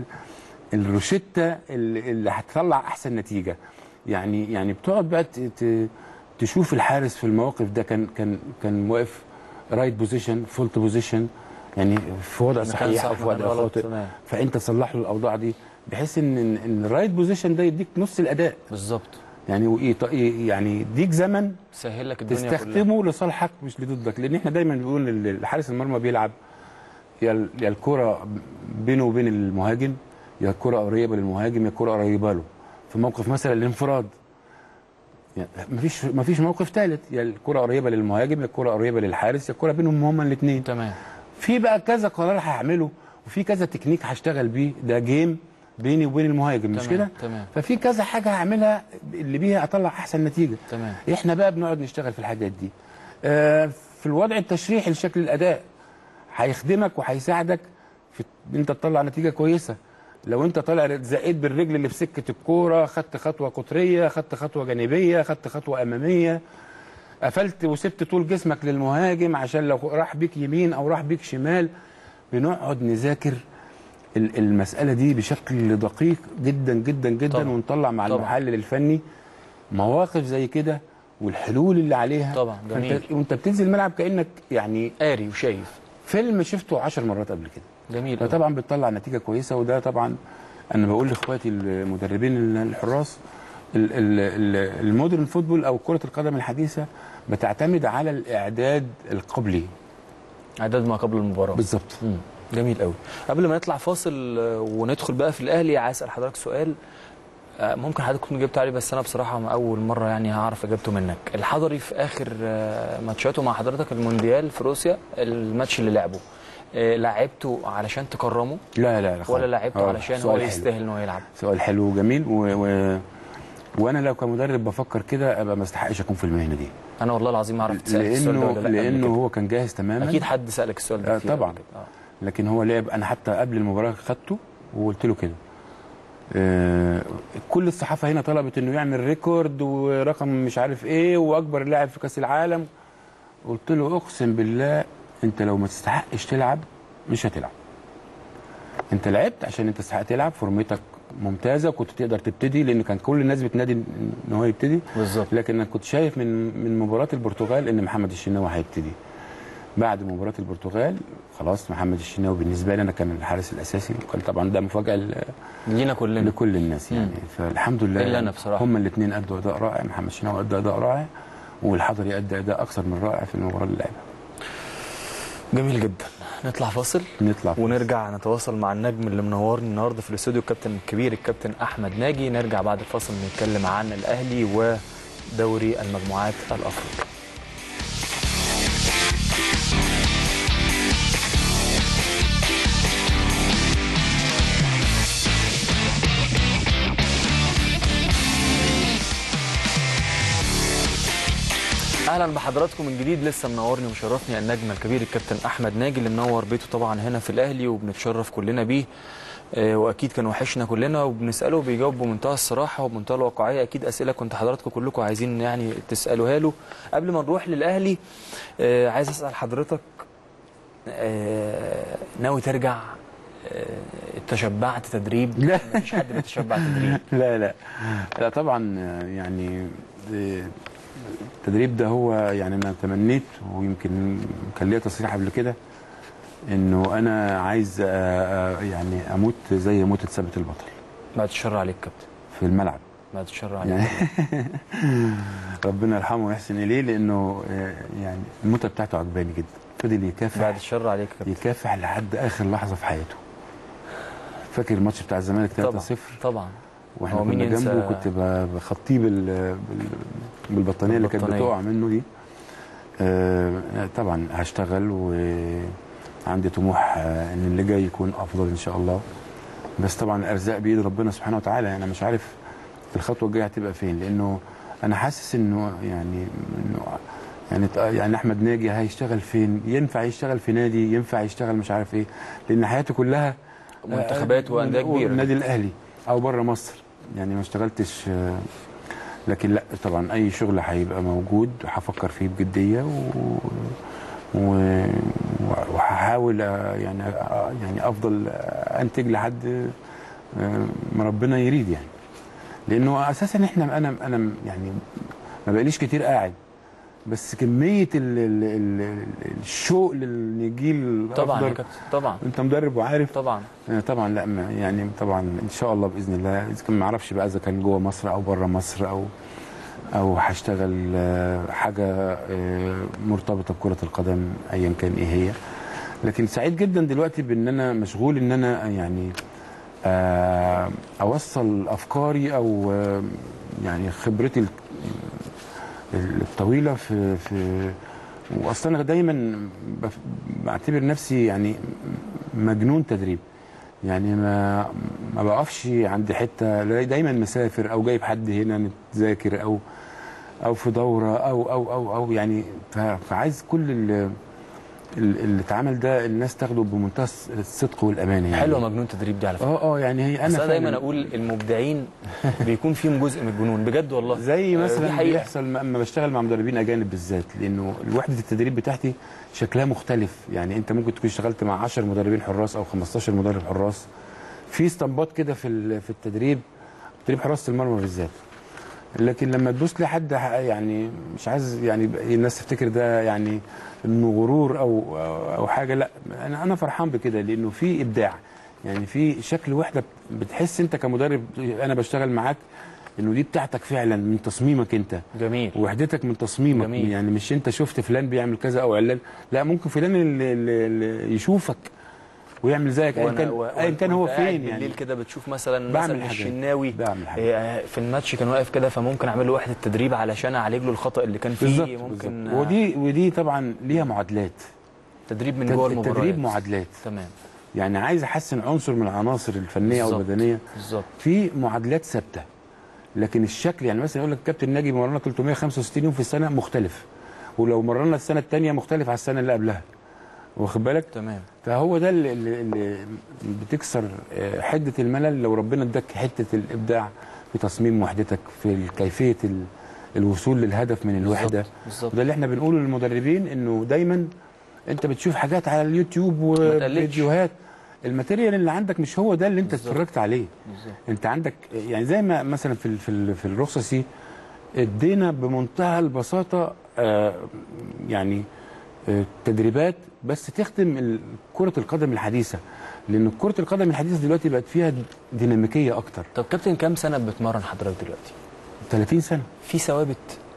الروشته اللي هتطلع احسن نتيجه. يعني بتقعد بقى تشوف الحارس في المواقف ده كان واقف رايت بوزيشن، فولت بوزيشن، يعني في وضع صحيح او في وضع خاطئ، فانت تصلح له الاوضاع دي بحيث ان الرايت بوزيشن ده يديك نص الاداء بالظبط. يعني يديك زمن سهل لك الدنيا تستخدمه لصالحك مش لضدك. لان احنا دايما بنقول حارس المرمى بيلعب يا الكره بينه وبين المهاجم، يا الكره قريبه للمهاجم، يا الكره قريبه له. في موقف مثلا الانفراد يعني مفيش موقف ثالث، يا الكره قريبه للمهاجم، يا الكره قريبه للحارس، يا الكره بينهم هما الاثنين. تمام. في بقى كذا قرار هعمله وفي كذا تكنيك هشتغل بيه، ده جيم بيني وبين المهاجم مش كده؟ تمام. ففي كذا حاجه هعملها اللي بيها اطلع احسن نتيجه. تمام. احنا بقى بنقعد نشتغل في الحاجات دي. في الوضع التشريحي لشكل الاداء هيخدمك وهيساعدك في ان انت تطلع نتيجه كويسه. لو انت طالع زقيت بالرجل اللي في سكه الكوره، خدت خطوه قطريه، خدت خطوه جانبيه، خدت خطوه اماميه، قفلت وسبت طول جسمك للمهاجم عشان لو راح بيك يمين او راح بيك شمال. بنقعد نذاكر المساله دي بشكل دقيق جدا جدا جدا طبعا. ونطلع مع المحلل الفني مواقف زي كده والحلول اللي عليها طبعا. جميل. وانت بتنزل الملعب كانك يعني قاري وشايف فيلم شفته 10 مرات قبل كده. جميل. فطبعا بتطلع نتيجه كويسه. وده طبعا انا بقول لاخواتي المدربين الحراس، المودرن فوتبول او كره القدم الحديثه بتعتمد على الاعداد القبلي، اعداد ما قبل المباراه بالظبط. جميل قوي. قبل ما نطلع فاصل وندخل بقى في الاهلي، عايز اسال حضرتك سؤال ممكن حضرتك تكون جبت عليه بس انا بصراحه اول مره يعني هعرف اجابته منك. الحضري في اخر ماتشاته مع حضرتك المونديال في روسيا، الماتش اللي لعبه لعبته علشان تكرمه؟ لا ولا لعبته علشان هو يستاهل ان هو يلعب؟ سؤال حلو وجميل وانا لو كمدرب بفكر كده ابقى ما استحقش اكون في المهنه دي. انا والله العظيم ما عرفت اسالك السؤال ده ولا لا. لانه هو كان جاهز تماما. اكيد حد سالك السؤال ده كتير طبعا. لكن هو لعب. انا حتى قبل المباراه خدته وقلت له كده. كل الصحافه هنا طلبت انه يعمل ريكورد ورقم مش عارف ايه واكبر لاعب في كاس العالم. قلت له اقسم بالله انت لو ما تستحقش تلعب مش هتلعب. انت لعبت عشان انت تستحق تلعب، فورمتك ممتازه وكنت تقدر تبتدي، لان كان كل الناس بتنادي ان هو يبتدي بالظبط. لكن انا كنت شايف من مباراه البرتغال ان محمد الشناوي هيبتدي. بعد مباراه البرتغال خلاص محمد الشناوي بالنسبه لي انا كان الحارس الاساسي، وكان طبعا ده مفاجاه لينا كلنا لكل الناس يعني. فالحمد لله الا انا بصراحه هم الاثنين ادوا اداء رائع. محمد الشناوي ادى اداء رائع والحضري ادى اداء اكثر من رائع في المباراه اللي لعبها. جميل جدا. نطلع فاصل ونرجع نتواصل مع النجم اللي منورني النهارده في الاستوديو، الكابتن الكبير الكابتن احمد ناجي. نرجع بعد الفاصل نتكلم عن الاهلي ودوري المجموعات الافريقي. اهلا بحضراتكم من جديد. لسه منورني ومشرفني النجم الكبير الكابتن احمد ناجي اللي منور بيته طبعا هنا في الاهلي وبنتشرف كلنا بيه. واكيد كان وحشنا كلنا وبنساله وبيجاوب بمنتهى الصراحه وبمنتهى الواقعيه. اكيد اسئله كنت حضراتكم كلكم عايزين يعني تسالوها له. قبل ما نروح للاهلي عايز اسال حضرتك ناوي ترجع؟ تشبعت تدريب؟ لا مفيش حد بيتشبع تدريب. لا طبعا. يعني التدريب ده هو يعني انا تمنيت ويمكن كان ليا تصريح قبل كده انه انا عايز يعني اموت زي موتة ثابت البطل. بعد الشر عليك كابتن. في الملعب. بعد الشر عليك. يعني ربنا يرحمه ويحسن اليه لانه يعني الموتة بتاعته عجباني جدا. فضل يكافح. بعد الشر عليك كابتن. يكافح لحد اخر لحظه في حياته. فاكر الماتش بتاع الزمالك 3-0 طبعا. واحنا كنا جنبه كنت بخطيه بالبطانيه اللي كانت بتقع منه دي. طبعا هشتغل وعندي طموح ان اللي جاي يكون افضل ان شاء الله. بس طبعا الارزاق بايد ربنا سبحانه وتعالى. يعني انا مش عارف الخطوه الجايه هتبقى فين، لانه انا حاسس انه يعني انه يعني احمد ناجي هيشتغل فين؟ ينفع يشتغل في نادي؟ ينفع يشتغل مش عارف ايه؟ لان حياته كلها منتخبات وانديه كبيره، النادي الاهلي او بره مصر. يعني ما اشتغلتش، لكن لا طبعا اي شغل هيبقى موجود هفكر فيه بجديه وهحاول يعني افضل انتج لحد ما ربنا يريد يعني. لانه اساسا انا يعني ما بقاليش كتير قاعد، بس كميه الشوق للجيل طبعا يا كابتن طبعا انت مدرب وعارف طبعا طبعا. لا يعني طبعا ان شاء الله باذن الله، اذا كان ما اعرفش بقى اذا كان جوه مصر او بره مصر او هشتغل حاجه مرتبطه بكره القدم ايا كان ايه هي. لكن سعيد جدا دلوقتي بان انا مشغول ان انا يعني اوصل افكاري او يعني خبرتي الطويله في واصلا انا دايما بعتبر نفسي يعني مجنون تدريب. يعني ما بقفش عند حته، دايما مسافر او جايب حد هنا نتذاكر او في دوره او يعني فعايز كل اللي اتعمل ده الناس تاخده بمنتهى الصدق والامانه يعني. حلوه مجنون تدريب دي على فكره. يعني هي انا دايما اقول المبدعين بيكون فيهم جزء من الجنون بجد والله. زي مثلا بيحصل لما بشتغل مع مدربين اجانب بالذات، لانه وحده التدريب بتاعتي شكلها مختلف. يعني انت ممكن تكون اشتغلت مع 10 مدربين حراس او 15 مدرب حراس، في استنباط كده في التدريب حراسه المرمى بالذات. لكن لما تبص لحد يعني مش عايز يعني الناس تفتكر ده يعني انه غرور او حاجه، لا انا فرحان بكده، لانه في ابداع. يعني في شكل وحده بتحس انت كمدرب انا بشتغل معاك انه دي بتاعتك فعلا من تصميمك انت. جميل. وحدتك من تصميمك. جميل. يعني مش انت شفت فلان بيعمل كذا او علان، لا ممكن فلان اللي يشوفك ويعمل زيك ايا كان هو فين. يعني بالليل كده بتشوف مثلا الشناوي في الماتش كان واقف كده، فممكن اعمل له وحده تدريب علشان اعالج له الخطا اللي كان فيه. بالزبط ممكن بالزبط. ودي طبعا ليها معادلات. تدريب من جوه المباراه. تدريب معادلات. تمام. يعني عايز احسن عنصر من العناصر الفنيه او البدنيه. بالظبط. في معادلات ثابته. لكن الشكل يعني مثلا يقول لك كابتن ناجي مرنا 365 يوم في السنه مختلف، ولو مرنا السنه الثانيه مختلف على السنه اللي قبلها. واخد بالك؟ تمام. فهو ده اللي بتكسر حده الملل لو ربنا اداك حته الابداع في تصميم وحدتك، في كيفيه الوصول للهدف من الوحده. بالظبط. وده اللي احنا بنقوله للمدربين، انه دايما انت بتشوف حاجات على اليوتيوب وفيديوهات، الماتيريال اللي عندك مش هو ده اللي انت اتفرجت عليه. بالزبط. انت عندك يعني زي ما مثلا في الرخصه ادينا بمنتهى البساطه يعني تدريبات بس تخدم كرة القدم الحديثة، لأن كرة القدم الحديثة دلوقتي بقت فيها ديناميكية أكتر. طب كابتن كام سنة بتمرن حضرتك دلوقتي؟ 30 سنة. في ثوابت؟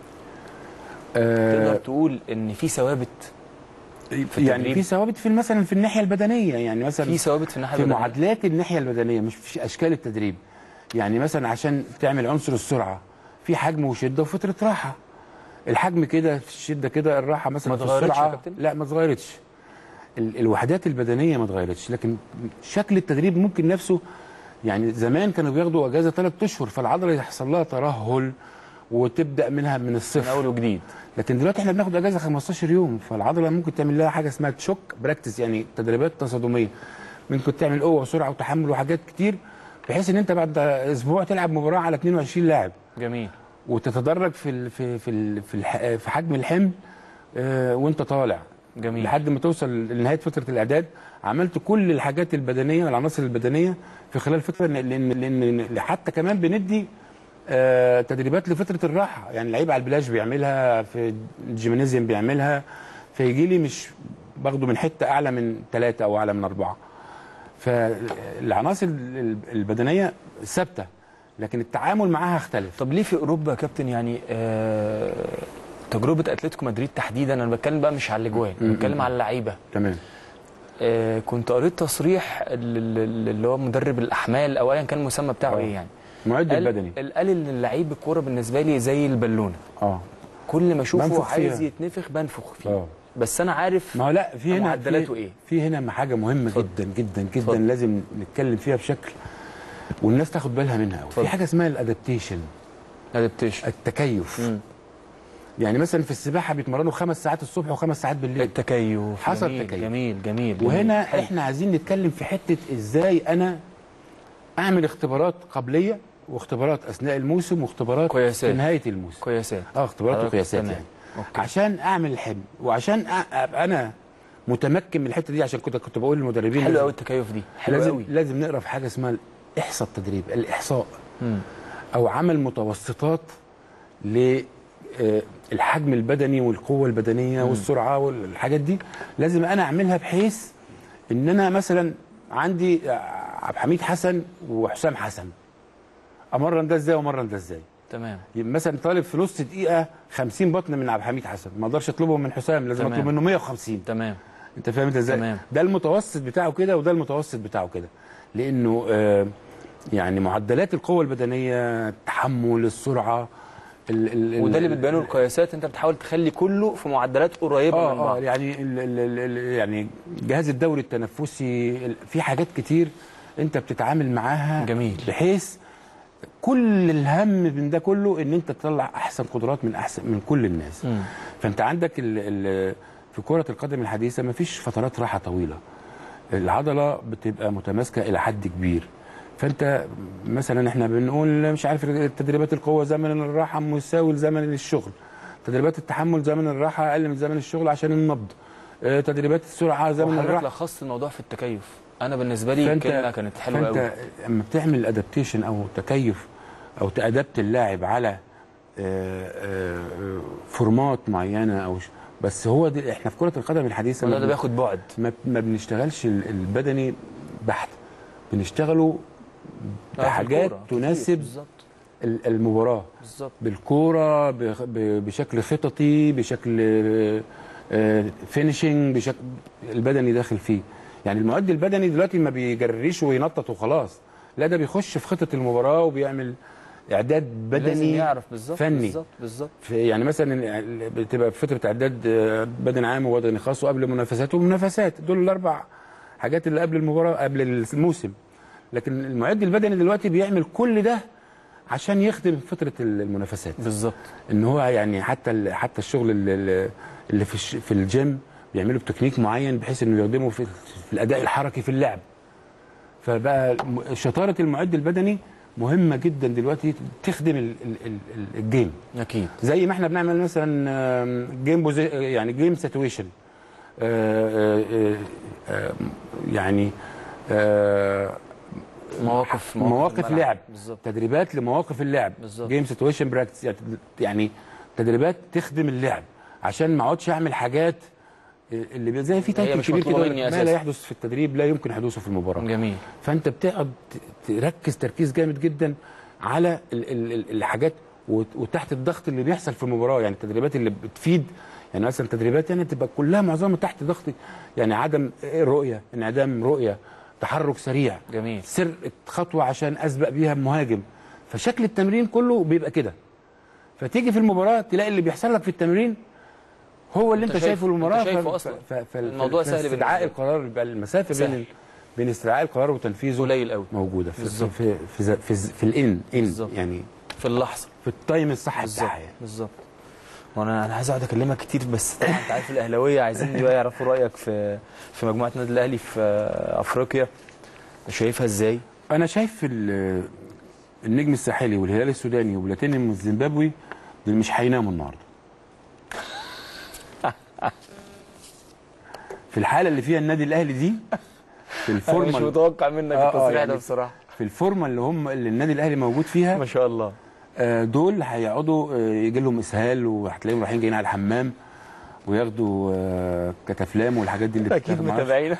تقدر تقول إن في ثوابت في يعني في ثوابت في مثلا في الناحية البدنية، يعني مثلا في ثوابت في الناحية البدنية، في معادلات الناحية البدنية مش في أشكال التدريب. يعني مثلا عشان تعمل عنصر السرعة في حجم وشدة وفترة راحة. الحجم كده في الشده كده، الراحه مثلا في السرعه لا ما اتغيرتش. الوحدات البدنيه ما اتغيرتش، لكن شكل التدريب ممكن نفسه. يعني زمان كانوا بياخدوا اجازه 3 اشهر فالعضله يحصل لها ترهل وتبدا منها من الصفر من اول وجديد. لكن دلوقتي احنا بناخد اجازه 15 يوم، فالعضله ممكن تعمل لها حاجه اسمها تشوك براكتس، يعني تدريبات تصادميه. ممكن تعمل قوه وسرعه وتحمل وحاجات كتير، بحيث ان انت بعد اسبوع تلعب مباراه على 22 لاعب. جميل. وتتدرج في حجم الحمل وانت طالع. جميل. لحد ما توصل لنهايه فتره الاعداد عملت كل الحاجات البدنيه والعناصر البدنيه في خلال فتره، لان حتى كمان بندي تدريبات لفتره الراحه. يعني لعيب على البلاج بيعملها، في الجيمنازيوم بيعملها، فيجي لي مش باخده من حته اعلى من 3 او اعلى من 4. فالعناصر البدنيه ثابته لكن التعامل معاها اختلف. طب ليه في اوروبا يا كابتن يعني تجربه اتلتيكو مدريد تحديدا، انا بتكلم بقى مش على الاجوان، انا بتكلم على اللعيبه. تمام. كنت قريت تصريح اللي هو مدرب الاحمال او ايا كان المسمى بتاعه ايه يعني، المعد البدني، قال ان اللعيب الكوره بالنسبه لي زي البالونه. كل ما اشوفه عايز يتنفخ بنفخ فيه. بس انا عارف ما لا في هنا معدلاته ايه. في هنا حاجه مهمه جدا جدا جدا لازم نتكلم فيها بشكل والناس تاخد بالها منها. في حاجه اسمها الادابتيشن. التكيف. يعني مثلا في السباحه بيتمرنوا 5 ساعات الصبح و5 ساعات بالليل. التكيف حصل جميل تكيف. جميل جميل. وهنا حلو. احنا عايزين نتكلم في حته ازاي انا اعمل اختبارات قبليه واختبارات اثناء الموسم واختبارات قياسات. في نهايه الموسم. قياسات. اختبارات وقياسات تمام. يعني. أوكي. عشان اعمل الحمل وعشان ابقى انا متمكن من الحته دي. عشان كنت بقول للمدربين حلو قوي التكيف دي، حلو قوي. لازم نقرا في حاجه اسمها احصاء التدريب، الاحصاء او عمل متوسطات للحجم البدني والقوه البدنيه والسرعه والحاجات دي. لازم انا اعملها بحيث ان انا مثلا عندي عبد الحميد حسن وحسام حسن، امرن ده ازاي وامرن ده ازاي. تمام. مثلا طالب في نص دقيقه 50 بطن من عبد الحميد حسن، ما اقدرش اطلبهم من حسام، لازم اطلب منه 150. تمام. انت فاهم انت ازاي؟ تمام. ده المتوسط بتاعه كده وده المتوسط بتاعه كده، لانه يعني معدلات القوه البدنيه، التحمل، السرعه، وده اللي بتبينه القياسات. انت بتحاول تخلي كله في معدلات قريبه من بعض. يعني يعني الجهاز الدوري التنفسي، في حاجات كتير انت بتتعامل معاها. جميل. بحيث كل الهم من ده كله ان انت تطلع احسن قدرات من كل الناس. فانت عندك في كرة القدم الحديثة مفيش فترات راحة طويلة، العضلة بتبقى متماسكة إلى حد كبير. فأنت مثلا احنا بنقول مش عارف تدريبات القوة زمن الراحة مساوي لزمن الشغل، تدريبات التحمل زمن الراحة أقل من زمن الشغل عشان النبض، تدريبات السرعة زمن الراحة. حضرتك لخصت الموضوع في التكيف، أنا بالنسبة لي الكلمة كانت حلوة قوي. فأنت لما بتعمل أدابتيشن أو تكيف أو تأدبت اللاعب على فورمات معينة أو بس هو دي احنا في كرة القدم الحديثة ده بياخد بعد، ما بنشتغلش البدني بحت، بنشتغله بحاجات تناسب المباراة بالظبط، بالكورة، بشكل خططي، بشكل فينيشنج، بشكل البدني داخل فيه. يعني المعد البدني دلوقتي ما بيجريش وينطط وخلاص، لا ده بيخش في خطة المباراة وبيعمل اعداد بدني، لازم يعرف بالظبط فني بالظبط. يعني مثلا بتبقى في فتره اعداد بدني عام وبدني خاص وقبل منافسات ومنافسات، دول الاربع حاجات اللي قبل المباراه قبل الموسم. لكن المعد البدني دلوقتي بيعمل كل ده عشان يخدم فتره المنافسات بالظبط. ان هو يعني حتى الشغل اللي في الجيم بيعملوا بتكنيك معين بحيث انه يخدمه في الاداء الحركي في اللعب. فبقى شطاره المعد البدني مهمه جدا دلوقتي تخدم الجيم. اكيد. زي ما احنا بنعمل مثلا يعني جيم سيتويشن، يعني مواقف لعب بالزبط. تدريبات لمواقف اللعب، جيم سيتويشن براكتس، يعني تدريبات تخدم اللعب عشان ما اقعدش اعمل حاجات اللي زي في تانك كبير كده ما لا يحدث في التدريب لا يمكن حدوثه في المباراه. جميل. فانت بتقعد تركز تركيز جامد جدا على الحاجات وتحت الضغط اللي بيحصل في المباراه. يعني التدريبات اللي بتفيد، يعني مثلا تدريبات يعني تبقى كلها معظمها تحت ضغط، يعني عدم رؤيه، انعدام رؤيه، تحرك سريع، جميل، سرقه خطوه عشان اسبق بيها المهاجم. فشكل التمرين كله بيبقى كده. فتيجي في المباراه تلاقي اللي بيحصل لك في التمرين هو اللي انت شايفه المباراه. الموضوع سهل استدعاء القرار، بيبقى المسافه بين استدعاء القرار وتنفيذه قليل قوي، موجوده في الان يعني في اللحظه، في التايم الصح بتاعها يعني. بالظبط. وانا عايز اقعد اكلمك كتير، بس طبعا انت عارف الاهلاويه عايزين بقى يعرفوا رايك في مجموعه النادي الاهلي في افريقيا، شايفها ازاي؟ انا شايف النجم الساحلي والهلال السوداني وبلاتينيوم الزيمبابوي دول مش هيناموا النهارده. في الحاله اللي فيها النادي الاهلي دي، في الفورمه مش متوقع منك التصريح يعني ده بصراحه. في الفورمه اللي النادي الاهلي موجود فيها ما شاء الله، دول هيقعدوا يجي لهم اسهال وهتلاقيهم رايحين جايين على الحمام وياخدوا كتافلام والحاجات دي اللي اكيد متابعين.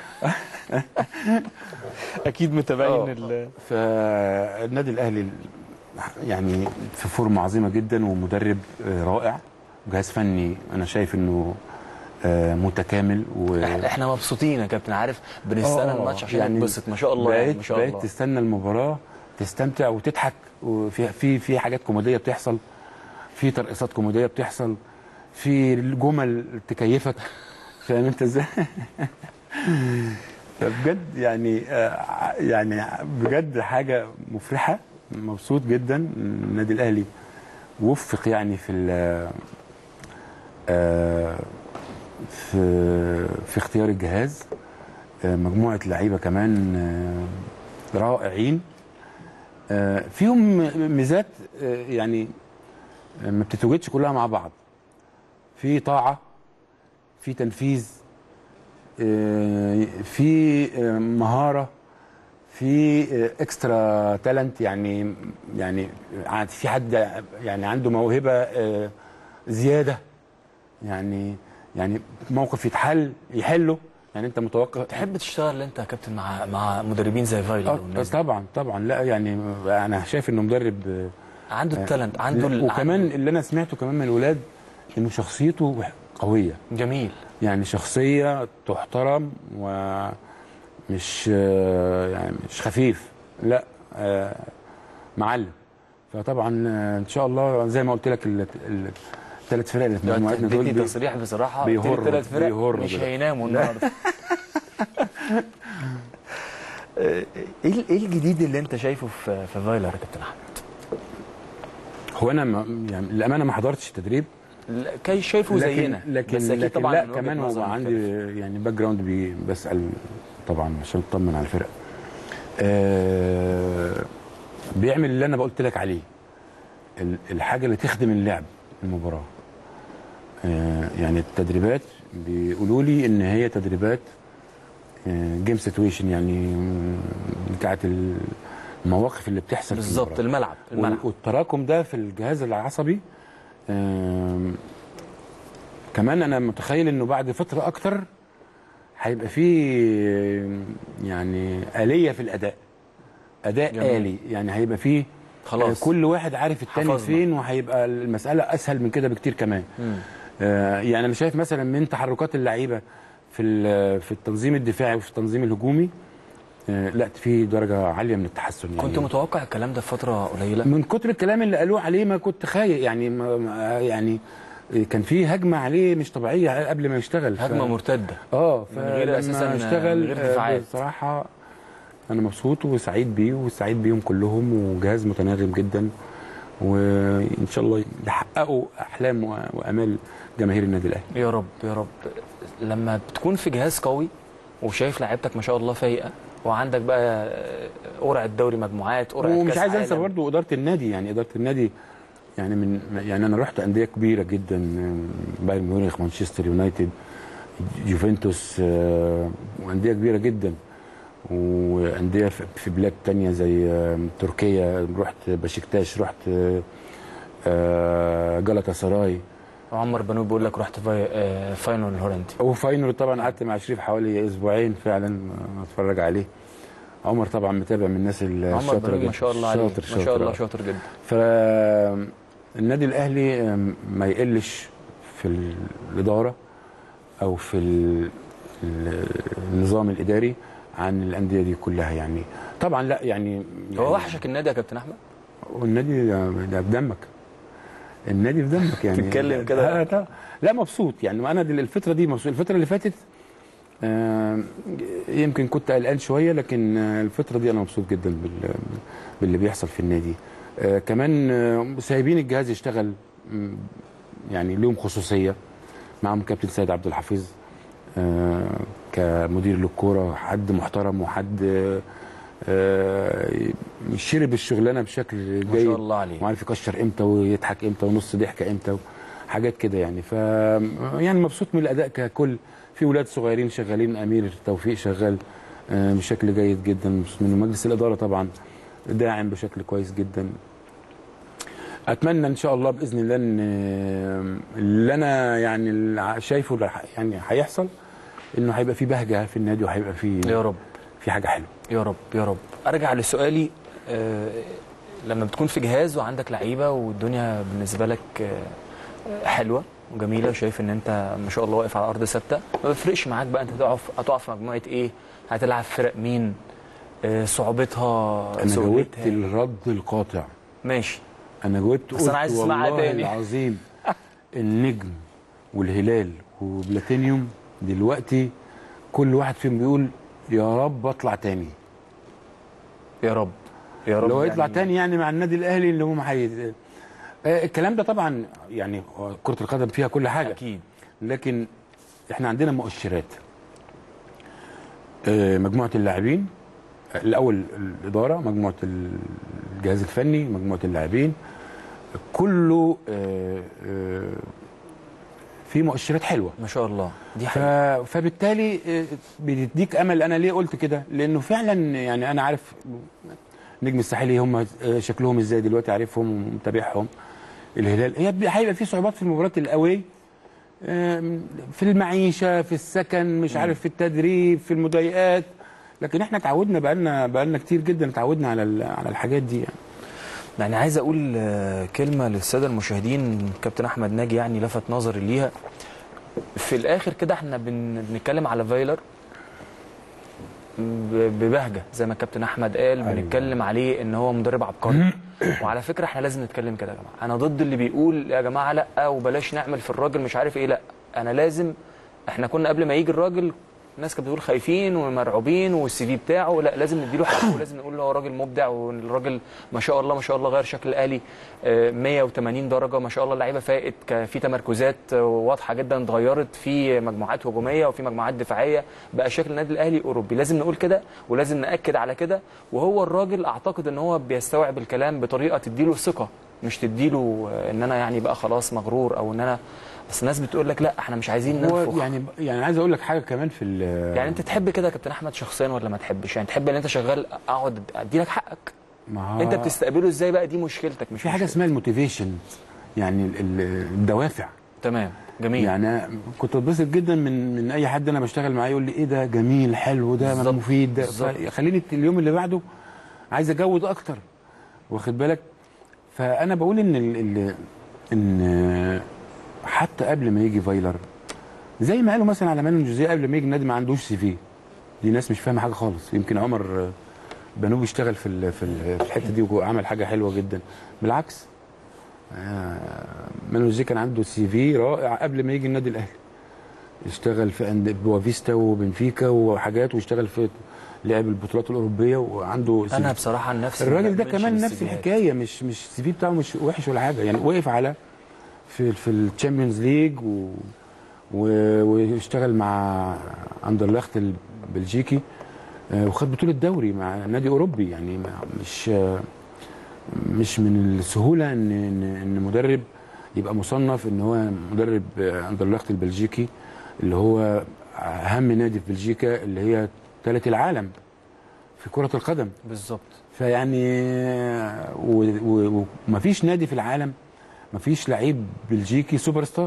اكيد متابعين. فالنادي الاهلي يعني في فورمه عظيمه جدا ومدرب رائع وجهاز فني انا شايف انه متكامل احنا مبسوطين يا كابتن، عارف بنستنى الماتش عشان يعني نتبسط. ما شاء الله يعني، ما شاء الله. بقيت تستنى المباراه تستمتع وتضحك، وفي حاجات كوميديه بتحصل، في ترقصات كوميديه بتحصل، في الجمل تكيفك، فاهم انت ازاي؟ فبجد يعني بجد حاجه مفرحه، مبسوط جدا. النادي الاهلي وفق يعني في اختيار الجهاز، مجموعه لعيبه كمان رائعين، فيهم ميزات يعني ما بتتوجدش كلها مع بعض. في طاعه، في تنفيذ، في مهاره، في اكسترا تالنت، يعني في حد يعني عنده موهبه زياده، يعني موقف يحله. يعني انت متوقع تحب تشتغل انت يا كابتن مع مدربين زي فايلر والناس دي؟ طبعا لا يعني انا شايف انه مدرب عنده التالنت، عنده وكمان اللي انا سمعته كمان من الولاد انه شخصيته قويه. جميل. يعني شخصيه تحترم، ومش يعني مش خفيف، لا معلم. فطبعا ان شاء الله زي ما قلت لك الثلاث فرق اللي في مجموعتنا دول تصريح بصراحه، الثلاث فرق مش هيناموا النهارده. ايه الجديد اللي انت شايفه في فايلر يا كابتن احمد؟ هو انا يعني للامانه ما حضرتش التدريب، كي شايفه زينا، بس اكيد طبعا لا كمان هو عندي يعني باك جراوند بسال طبعا عشان اطمن على الفرق. بيعمل اللي انا قلت لك عليه، الحاجه اللي تخدم اللعب المباراه. يعني التدريبات بيقولوا لي ان هي تدريبات جيم سيتويشن، يعني بتاعت المواقف اللي بتحصل بالظبط، الملعب والتراكم ده في الجهاز العصبي. كمان انا متخيل انه بعد فتره اكتر هيبقى فيه يعني آلية في الاداء جميل. آلي، يعني هيبقى فيه خلاص كل واحد عارف التاني فين، وهيبقى المساله اسهل من كده بكتير كمان. يعني انا شايف مثلا من تحركات اللعيبه في التنظيم الدفاعي وفي التنظيم الهجومي، لا في درجه عاليه من التحسن. يعني كنت متوقع الكلام ده في فتره قليله؟ من كتر الكلام اللي قالوه عليه ما كنت خايف، يعني كان في هجمه عليه مش طبيعيه قبل ما يشتغل، هجمه مرتده من غير اساسا يشتغل. من غير دفاعات. بصراحه انا مبسوط وسعيد بيه وسعيد بيهم كلهم، وجهاز متناغم جدا، وان شاء الله يحققوا احلام وامال جماهير النادي الاهلي. يا رب يا رب. لما بتكون في جهاز قوي وشايف لعيبتك ما شاء الله فايقه، وعندك بقى قرعه دوري مجموعات، قرعه كاس عالم، ومش عايز انسى برضه اداره النادي. يعني اداره النادي يعني انا رحت انديه كبيره جدا، بايرن ميونخ، مانشستر يونايتد، يوفنتوس، وانديه كبيره جدا، وانديه في بلاد تانية زي تركيا، رحت بشكتاش، رحت جالاتا سراي. عمر بنو بيقول لك رحت فاينل الهولندي. وفاينل طبعا قعدت مع شريف حوالي اسبوعين فعلا اتفرج عليه. عمر طبعا متابع من الناس الشاطره جدا، ما شاء الله عليه، ما شاء الله شاطر جدا. فالنادي الاهلي ما يقلش في الاداره او في النظام الاداري عن الانديه دي كلها. يعني طبعا لا يعني هو وحشك النادي يا كابتن احمد؟ والنادي ده في دمك، النادي في دمك يعني. تتكلم كده. لا مبسوط يعني. انا الفتره دي مبسوط. الفتره اللي فاتت يمكن كنت قلقان شويه، لكن الفتره دي انا مبسوط جدا باللي بيحصل في النادي. كمان سايبين الجهاز يشتغل، يعني لهم خصوصيه. معهم كابتن سيد عبد الحفيظ كمدير للكوره، حد محترم وحد شرب الشغلانه بشكل جيد ما شاء الله عليه، وعارف يكشر امتى ويضحك امتى ونص ضحكه امتى، حاجات كده يعني. يعني مبسوط من الاداء ككل. في ولاد صغيرين شغالين، امير توفيق شغال بشكل جيد جدا، مبسوط منه. مجلس الاداره طبعا داعم بشكل كويس جدا. اتمنى ان شاء الله باذن الله ان اللي انا يعني شايفه يعني هيحصل، انه هيبقى في بهجه في النادي، وهيبقى في يا رب في حاجه حلوه. يا رب يا رب. ارجع لسؤالي، لما بتكون في جهاز وعندك لعيبه والدنيا بالنسبه لك حلوه وجميله، وشايف ان انت ما شاء الله واقف على ارض ثابته، ما بيفرقش معاك بقى انت هتقع في مجموعه ايه، هتلعب فرق مين، صعوبتها انا جاوبت الرد القاطع. ماشي، انا جاوبت، بس انا عايز اسمعها تاني. والله العظيم النجم والهلال وبلاتينيوم دلوقتي كل واحد فيهم بيقول يا رب اطلع تاني. يا رب يا رب. لو يطلع تاني يعني مع النادي الاهلي اللي هم الكلام ده طبعا يعني كره القدم فيها كل حاجه اكيد. لكن احنا عندنا مؤشرات. مجموعه اللاعبين الاول، الاداره، مجموعه الجهاز الفني، مجموعه اللاعبين، كله في مؤشرات حلوه ما شاء الله، دي حقيقة. فبالتالي بتديك امل. انا ليه قلت كده؟ لانه فعلا يعني انا عارف نجم الساحلي هم شكلهم ازاي دلوقتي، عارفهم ومتابعهم. الهلال هيبقى في صعوبات في المباريات الاوي، في المعيشه، في السكن، مش عارف، في التدريب، في المضايقات، لكن احنا اتعودنا بقالنا كتير جدا اتعودنا على الحاجات دي يعني عايز اقول كلمه للساده المشاهدين. كابتن احمد ناجي يعني لفت نظري ليها في الاخر كده. احنا بنتكلم على فايلر ببهجه زي ما الكابتن احمد قال. أيوة. بنتكلم عليه ان هو مدرب عبقري. وعلى فكره احنا لازم نتكلم كده يا جماعه. انا ضد اللي بيقول يا جماعه لا وبلاش نعمل في الراجل مش عارف ايه. لا، انا لازم. احنا كنا قبل ما يجي الراجل الناس كانت بتقول خايفين ومرعوبين والسي في بتاعه. لا، لازم نديله حقه ولازم نقول هو راجل مبدع. والراجل ما شاء الله ما شاء الله غير شكل الاهلي 180 درجه. ما شاء الله اللعيبه فاقت، في تمركزات واضحه جدا اتغيرت، في مجموعات هجوميه وفي مجموعات دفاعيه. بقى شكل النادي الاهلي اوروبي. لازم نقول كده ولازم ناكد على كده. وهو الراجل اعتقد ان هو بيستوعب الكلام بطريقه تديله ثقه، مش تديله ان انا يعني بقى خلاص مغرور او ان انا. بس الناس بتقول لك لا احنا مش عايزين ننفخ. يعني عايز اقول لك حاجه كمان في يعني انت تحب كده يا كابتن احمد شخصيا ولا ما تحبش؟ يعني تحب ان انت شغال اقعد ادي لك حقك؟ انت بتستقبله ازاي بقى؟ دي مشكلتك. مش في حاجه اسمها الموتيفيشن، يعني الدوافع. تمام، جميل. يعني كنت بتبسط جدا من اي حد انا بشتغل معاه يقول لي ايه ده جميل حلو ده مفيد ده، خليني اليوم اللي بعده عايز اجود اكتر، واخد بالك. فانا بقول ان حتى قبل ما يجي فايلر، زي ما قالوا مثلا على مانو جوزيه قبل ما يجي النادي ما عندوش سي في. دي ناس مش فاهمه حاجه خالص. يمكن عمر بنوب اشتغل في الحته دي وعمل حاجه حلوه جدا. بالعكس، مانو جوزيه كان عنده سي في رائع قبل ما يجي النادي الاهلي. اشتغل في بوافيستا وبنفيكا وحاجات، واشتغل في لعب البطولات الاوروبيه وعنده انا بصراحه عن نفسي الراجل ده كمان نفس الحكايه. مش السي في بتاعه مش وحش ولا حاجه. يعني وقف على في الشامبيونز ليج واشتغل مع اندرلخت البلجيكي، وخد بطوله دوري مع نادي اوروبي. يعني مش من السهوله ان مدرب يبقى مصنف ان هو مدرب اندرلخت البلجيكي اللي هو اهم نادي في بلجيكا، اللي هي ثالث العالم في كره القدم بالظبط. فيعني ومفيش نادي في العالم مفيش لعيب بلجيكي سوبر ستار.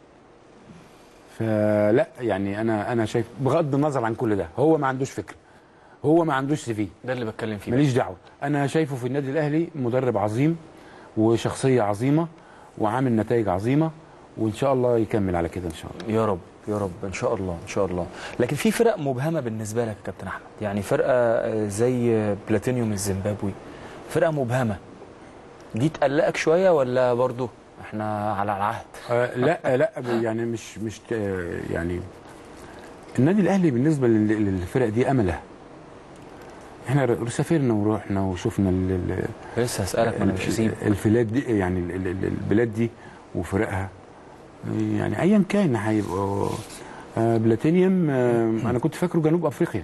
فلا يعني انا شايف بغض النظر عن كل ده هو ما عندوش فكره، هو ما عندوش سي في. ده اللي بتكلم فيه، ماليش دعوه. انا شايفه في النادي الاهلي مدرب عظيم وشخصيه عظيمه وعامل نتائج عظيمه، وان شاء الله يكمل على كده ان شاء الله. يا رب يا رب ان شاء الله ان شاء الله. لكن في فرق مبهمه بالنسبه لك يا كابتن احمد، يعني فرقه زي بلاتينيوم الزيمبابوي فرقه مبهمه، دي تقلقك شويه ولا برضو احنا على العهد؟ لا يعني مش يعني النادي الاهلي بالنسبه للفرق دي امله. احنا سافرنا ورحنا وشفنا لسه هسالك، ما انا مش هسيب البلاد دي، يعني البلاد دي وفرقها. يعني ايا كان هيبقى بلاتينيوم. انا كنت فاكره جنوب افريقيا.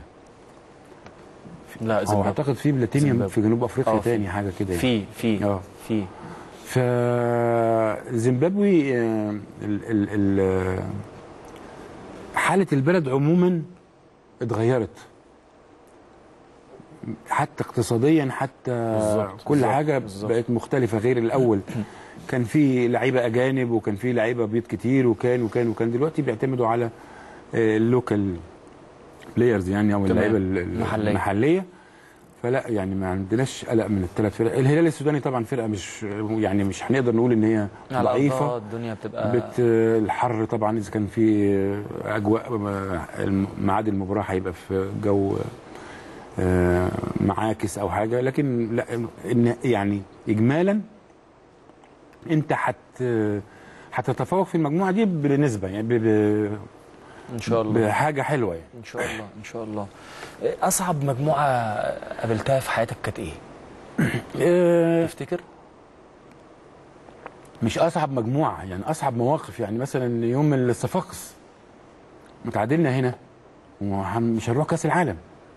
لا زيمبابوي اعتقد في بلاتينيوم في جنوب افريقيا تاني حاجه كده يعني. في فزيمبابوي حاله البلد عموما اتغيرت، حتى اقتصاديا، حتى كل حاجه بقت مختلفه غير الاول. كان في لعيبه اجانب وكان في لعيبه بيض كتير وكان دلوقتي بيعتمدوا على اللوكال بلايرز يعني، او اللعيبه المحليه. فلا يعني ما عندناش قلق من الثلاث فرق. الهلال السوداني طبعا فرقه مش يعني مش هنقدر نقول ان هي ضعيفه. الدنيا بتبقى الحر طبعا، اذا كان في اجواء ميعاد المباراه هيبقى في جو معاكس او حاجه. لكن لا يعني اجمالا انت هتتفوق في المجموعه دي بنسبه يعني ان شاء الله بحاجه حلوه يعني. ان شاء الله ان شاء الله. اصعب مجموعه قابلتها في حياتك كانت ايه؟ تفتكر؟ مش اصعب مجموعه، يعني اصعب مواقف. يعني مثلا يوم الصفاقس متعادلنا هنا ومش هنروح كاس العالم،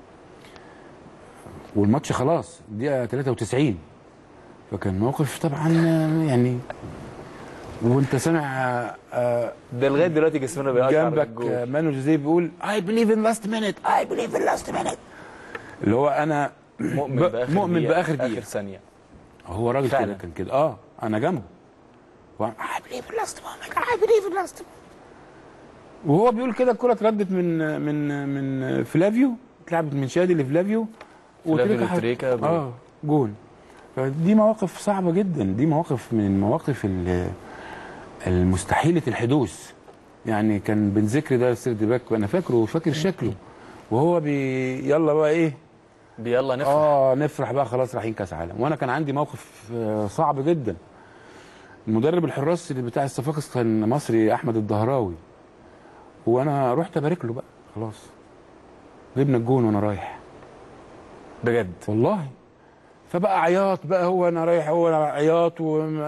والماتش خلاص دقيقه 93، فكان موقف طبعا يعني. وانت سامع ده لغايه دلوقتي جسمنا بيقشعر جنبك بالجول. مانو جوزيه بيقول I believe in last minute I believe in last minute، اللي هو انا مؤمن باخر دقيقه، اخر ثانيه. هو راجل فعلا. كده كان كده. انا جنبه I believe in last moment I believe in last moment. وهو بيقول كده الكره اتردت من فلافيو، اتلعبت من شادي لفلافيو فلافيو جول. فدي مواقف صعبه جدا، دي مواقف من المواقف المستحيله الحدوث. يعني كان بن ذكري ده السيرد باك، انا فاكره وفاكر شكله وهو يلا بقى ايه، يلا نفرح. نفرح بقى خلاص رايحين كاس عالم. وانا كان عندي موقف صعب جدا. المدرب الحراس اللي بتاع الصفاقس كان مصري، احمد الدهراوي، وانا رحت ابارك له بقى خلاص، جبنا الجون وانا رايح بجد والله. فبقى عياط بقى، هو انا رايح، هو انا عياط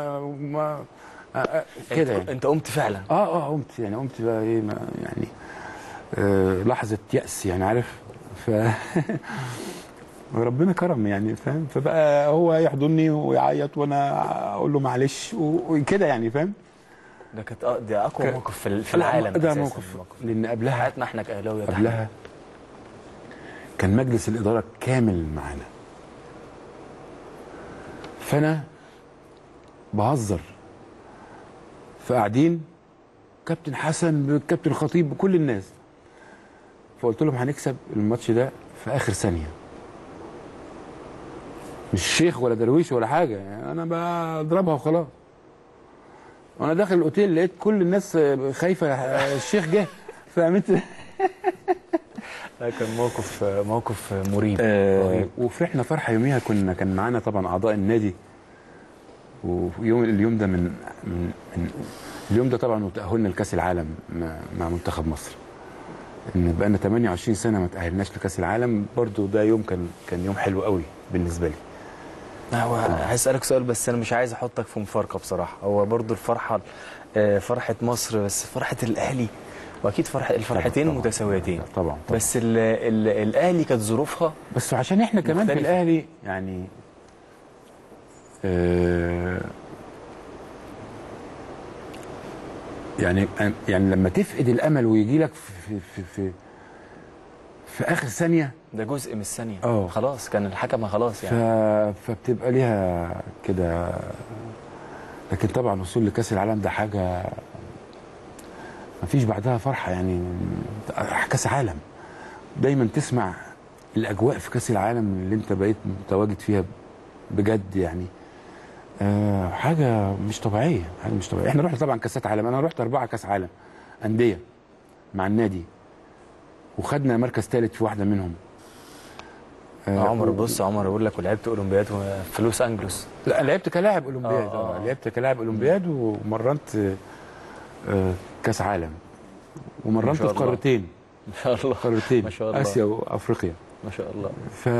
كده يعني. انت قمت فعلا؟ قمت يعني، قمت بقى ايه يعني لحظه يأس يعني، عارف. ف وربنا كرم يعني، فاهم. فبقى هو يحضني ويعيط وانا اقول له معلش وكده يعني، فاهم. ده كانت ده اقوى موقف في العالم. ده موقف لان قبلها حياتنا احنا كاهلاويه، قبلها كان مجلس الاداره كامل معانا، فانا بهزر، فقاعدين كابتن حسن بالكابتن خطيب بكل الناس، فقلت لهم هنكسب الماتش ده في اخر ثانيه، مش شيخ ولا درويش ولا حاجه يعني، انا بضربها وخلاص. وانا داخل الاوتيل لقيت كل الناس خايفه الشيخ جه، فقامت ده كان موقف مريب. وفرحنا فرحه يوميها. كان معانا طبعا اعضاء النادي، اليوم ده من اليوم ده طبعا وتاهلنا لكاس العالم مع منتخب مصر، ان بقالنا 28 سنه ما تاهلناش لكاس العالم. برضو ده يوم كان يوم حلو قوي بالنسبه لي. هو عايز اسالك سؤال، بس انا مش عايز احطك في مفارقه بصراحه. هو برضو الفرحه فرحه مصر، بس فرحه الاهلي واكيد الفرحتين طبعًا متساويتين طبعا. بس الاهلي كانت ظروفها، بس عشان احنا كمان مختلفة. في الاهلي يعني يعني لما تفقد الامل ويجي لك في اخر ثانيه، ده جزء من الثانيه. خلاص كان الحكم خلاص يعني، فبتبقى ليها كده. لكن طبعا الوصول لكاس العالم ده حاجه ما فيش بعدها فرحه يعني. كاس عالم دايما تسمع الاجواء في كاس العالم اللي انت بقيت متواجد فيها بجد يعني. حاجه مش طبيعيه، حاجه مش طبيعيه. احنا رحنا طبعا كاسات عالم، انا رحت 4 كاس عالم انديه مع النادي، وخدنا مركز ثالث في واحده منهم. عمر بص، عمر يقول لك ولعبت اولمبياد في لوس انجلوس. لا لعبت كلاعب اولمبياد. لعبت كلاعب اولمبياد ومرنت كاس عالم، ومرنت في قارتين. ما شاء الله. قارتين، ما شاء الله. اسيا وافريقيا. ما شاء الله. ف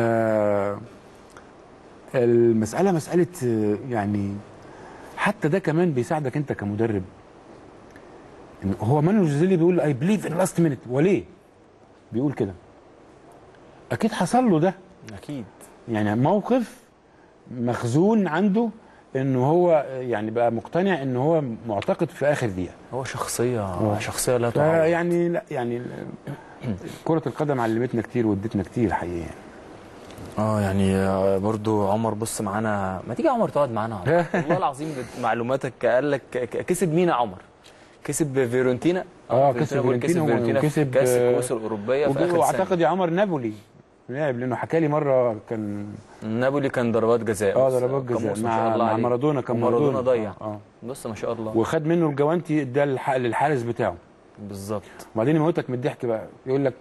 المساله مساله يعني، حتى ده كمان بيساعدك انت كمدرب. ان هو مانو جوزيه بيقول اي بليف ان لاست مينيت، وليه بيقول كده؟ اكيد حصل له ده، اكيد يعني موقف مخزون عنده، انه هو يعني بقى مقتنع ان هو معتقد في اخر دقيقه. هو شخصيه لا تعوض يعني. لا يعني كره القدم علمتنا كتير وادتنا كتير حقيقه يعني برضو عمر بص معانا، ما تيجي يا عمر تقعد معانا والله العظيم معلوماتك. قال لك كسب مين يا عمر؟ كسب فيورنتينا. كسب فيورنتينا وكسب كاس الكؤوس الاوروبيه في اخر سنه. واعتقد يا عمر نابولي لعب، لانه حكى لي مره كان نابولي كان ضربات جزاء. ضربات جزاء مع مارادونا. كان مارادونا ضيع. بص ما شاء الله. وخد منه الجوانتي ده للحارس بتاعه بالظبط. وبعدين يموتك من الضحك بقى، يقول لك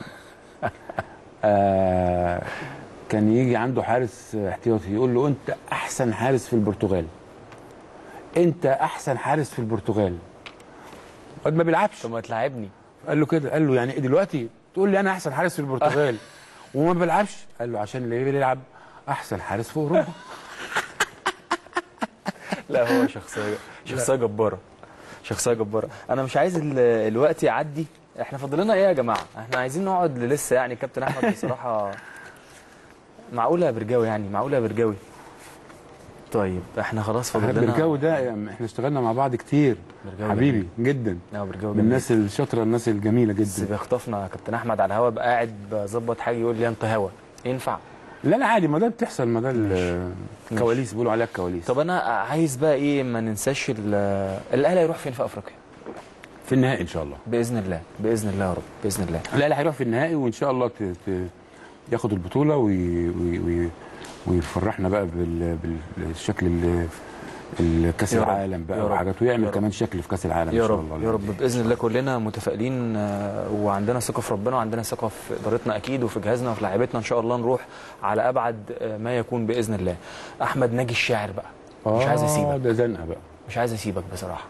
كان يجي عنده حارس احتياطي يقول له انت احسن حارس في البرتغال، انت احسن حارس في البرتغال، قد ما بيلعبش. طب ما تلعبني. قال له كده، قال له يعني دلوقتي تقول لي انا احسن حارس في البرتغال وما بيلعبش؟ قال له عشان اللي بيلعب احسن حارس في اوروبا. لا هو شخصيه جباره، شخصيه جباره. انا مش عايز الوقت يعدي. احنا فاضل لنا ايه يا جماعه؟ احنا عايزين نقعد لسه يعني. كابتن احمد بصراحه معقوله يا برجاوي، يعني معقوله يا برجاوي. طيب احنا خلاص فاضل لنا. برجاوي ده يعني احنا اشتغلنا مع بعض كتير، حبيبي جدا. برجاوي من الناس الشاطره، الناس الجميله بس جدا. بيخطفنا يا كابتن احمد على الهوا، بقى قاعد بظبط حاجه يقول لي انت هوا ينفع؟ لا لا عادي، ما ده بتحصل، ما ده الكواليس بيقولوا عليها الكواليس. طب انا عايز بقى ايه، ما ننساش الاهلي هيروح فين في افريقيا؟ في النهائي ان شاء الله باذن الله، باذن الله يا رب، باذن الله. الاهلي هيروح في النهائي وان شاء الله ياخد البطوله ويفرحنا بقى بالشكل الكاس العالم بقى وحاجات، ويعمل كمان شكل في كاس العالم يا ان شاء رب الله. يا رب باذن الله. كلنا متفائلين وعندنا ثقه في ربنا وعندنا ثقه في ادارتنا اكيد وفي جهازنا وفي لاعيبتنا. ان شاء الله نروح على ابعد ما يكون باذن الله. احمد ناجي الشاعر بقى، مش عايز اسيبك. ده زنقه بقى، مش عايز اسيبك بصراحه.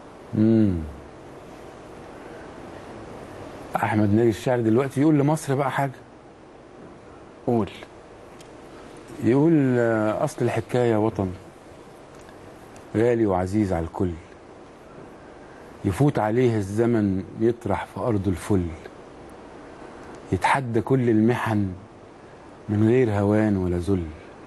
احمد ناجي الشاعر دلوقتي يقول لمصر بقى حاجه. قول. يقول اصل الحكايه وطن غالي وعزيز على الكل، يفوت عليه الزمن يطرح في ارض الفل، يتحدى كل المحن من غير هوان ولا ذل.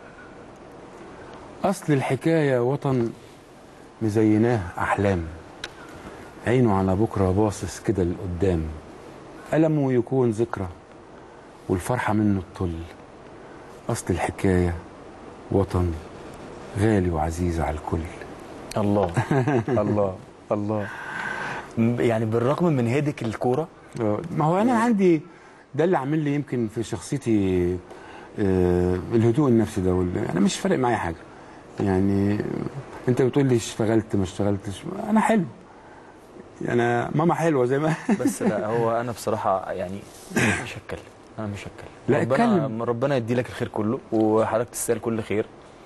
اصل الحكايه وطن مزيناه احلام، عينه على بكره باصص كده لقدام، ألمه يكون ذكرى والفرحة منه الطل. أصل الحكاية وطن غالي وعزيز على الكل. الله الله الله. يعني بالرغم من هيدك الكورة، ما هو أنا عندي ده اللي عامل لي يمكن في شخصيتي الهدوء النفسي ده. أنا مش فارق معايا حاجة يعني. أنت بتقول لي اشتغلت ما اشتغلتش، أنا حلو، انا ماما حلوه زي ما بس لا هو انا بصراحه يعني مش هتكلم، انا مش هتكلم. لا اتكلم. ربنا يدي لك الخير كله وحضرتك تستاهل كل خير.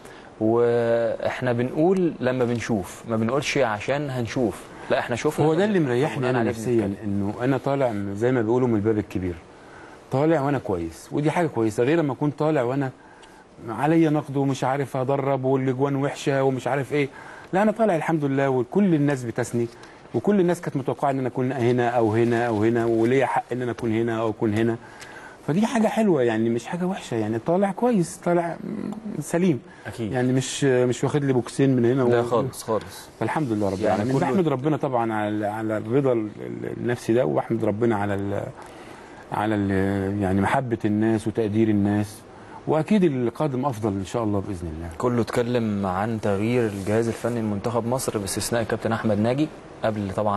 واحنا بنقول لما بنشوف، ما بنقولش عشان هنشوف، لا احنا شوفنا. هو ده اللي مريحني انا نفسيا، انه انا طالع زي ما بيقولوا من الباب الكبير، طالع وانا كويس، ودي حاجه كويسه، غير لما اكون طالع وانا عليا نقد ومش عارف ادرب والاجوان وحشه ومش عارف ايه. لا انا طالع الحمد لله وكل الناس بتثني، وكل الناس كانت متوقعه ان انا اكون هنا او هنا او هنا، وليا حق ان انا اكون هنا او اكون هنا. فدي حاجه حلوه يعني، مش حاجه وحشه يعني. طالع كويس، طالع سليم اكيد يعني، مش واخد لي بوكسين من هنا. لا خالص خالص. فالحمد لله رب العالمين. يعني بحمد ربنا طبعا على الرضا النفسي ده، وبحمد ربنا على يعني محبه الناس وتقدير الناس، واكيد القادم افضل ان شاء الله باذن الله. كله اتكلم عن تغيير الجهاز الفني لمنتخب مصر باستثناء الكابتن احمد ناجي. قبل طبعا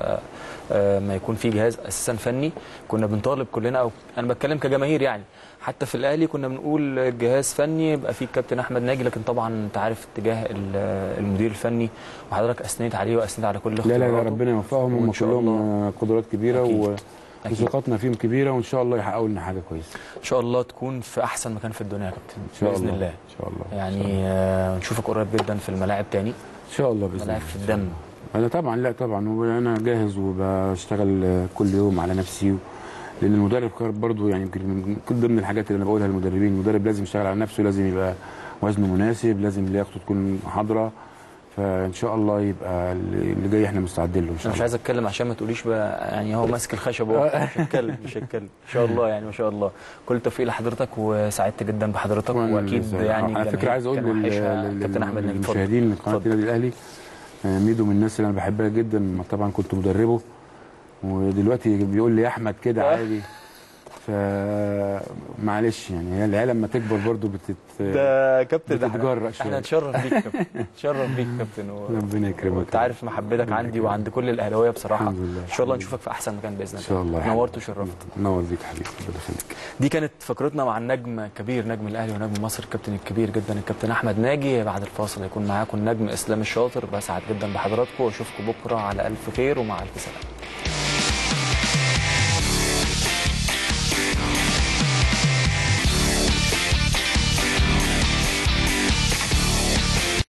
ما يكون في جهاز اساسا فني كنا بنطالب كلنا، او انا بتكلم كجماهير يعني، حتى في الاهلي كنا بنقول جهاز فني يبقى فيه الكابتن احمد ناجي، لكن طبعا انت عارف اتجاه المدير الفني وحضرتك اثنيت عليه واثنيت على كل اختياراته. لا ربنا يوفقهم، هم كلهم قدرات كبيره وثقتنا فيهم كبيره، وان شاء الله يحققوا لنا حاجه كويسه. ان شاء الله تكون في احسن مكان في الدنيا يا كابتن ان شاء باذن الله. الله. ان شاء الله يعني نشوفك قريب جدا في الملاعب تاني ان شاء الله باذن الله. ملاعب في الدم. انا طبعا، لا طبعا، وانا جاهز وبشتغل كل يوم على نفسي، لان المدرب برضه يعني كل ضمن الحاجات اللي انا بقولها للمدربين، المدرب لازم يشتغل على نفسه، لازم يبقى وزنه مناسب، لازم لياقته تكون حاضره. فان شاء الله يبقى اللي جاي احنا مستعدين له ان شاء الله. انا مش عايز اتكلم عشان ما تقوليش بقى يعني هو ماسك الخشب اهو، مش هتكلم ان شاء الله يعني. ما شاء الله كل التوفيق لحضرتك، وسعدت جدا بحضرتك، واكيد يعني على فكره عايز اقول للمشاهدين قناه النادي الاهلي، ميدو من الناس اللي انا بحبها جدا، طبعا كنت مدربه ودلوقتي بيقول لي يا احمد كده عادي. فمعلش يعني، هي العيال لما تكبر برضه ده كابتن بتتجرأ شويه. احنا نتشرف بيك كابتن، نتشرف بيك كابتن ربنا يكرمك. انت عارف محبتك عندي وعند كل الاهلاويه بصراحه. الحمد لله. ان شاء الله نشوفك في احسن مكان باذن الله. ان شاء الله. نورت وشرفت. نور بيك حبيبي، ربنا يخليك. دي كانت فقرتنا مع النجم كبير، نجم الاهلي ونجم مصر، الكابتن الكبير جدا الكابتن احمد ناجي. بعد الفاصل هيكون معاكم النجم اسلام الشاطر. بسعد جدا بحضراتكم واشوفكم بكره على الف خير ومع الف سلامه.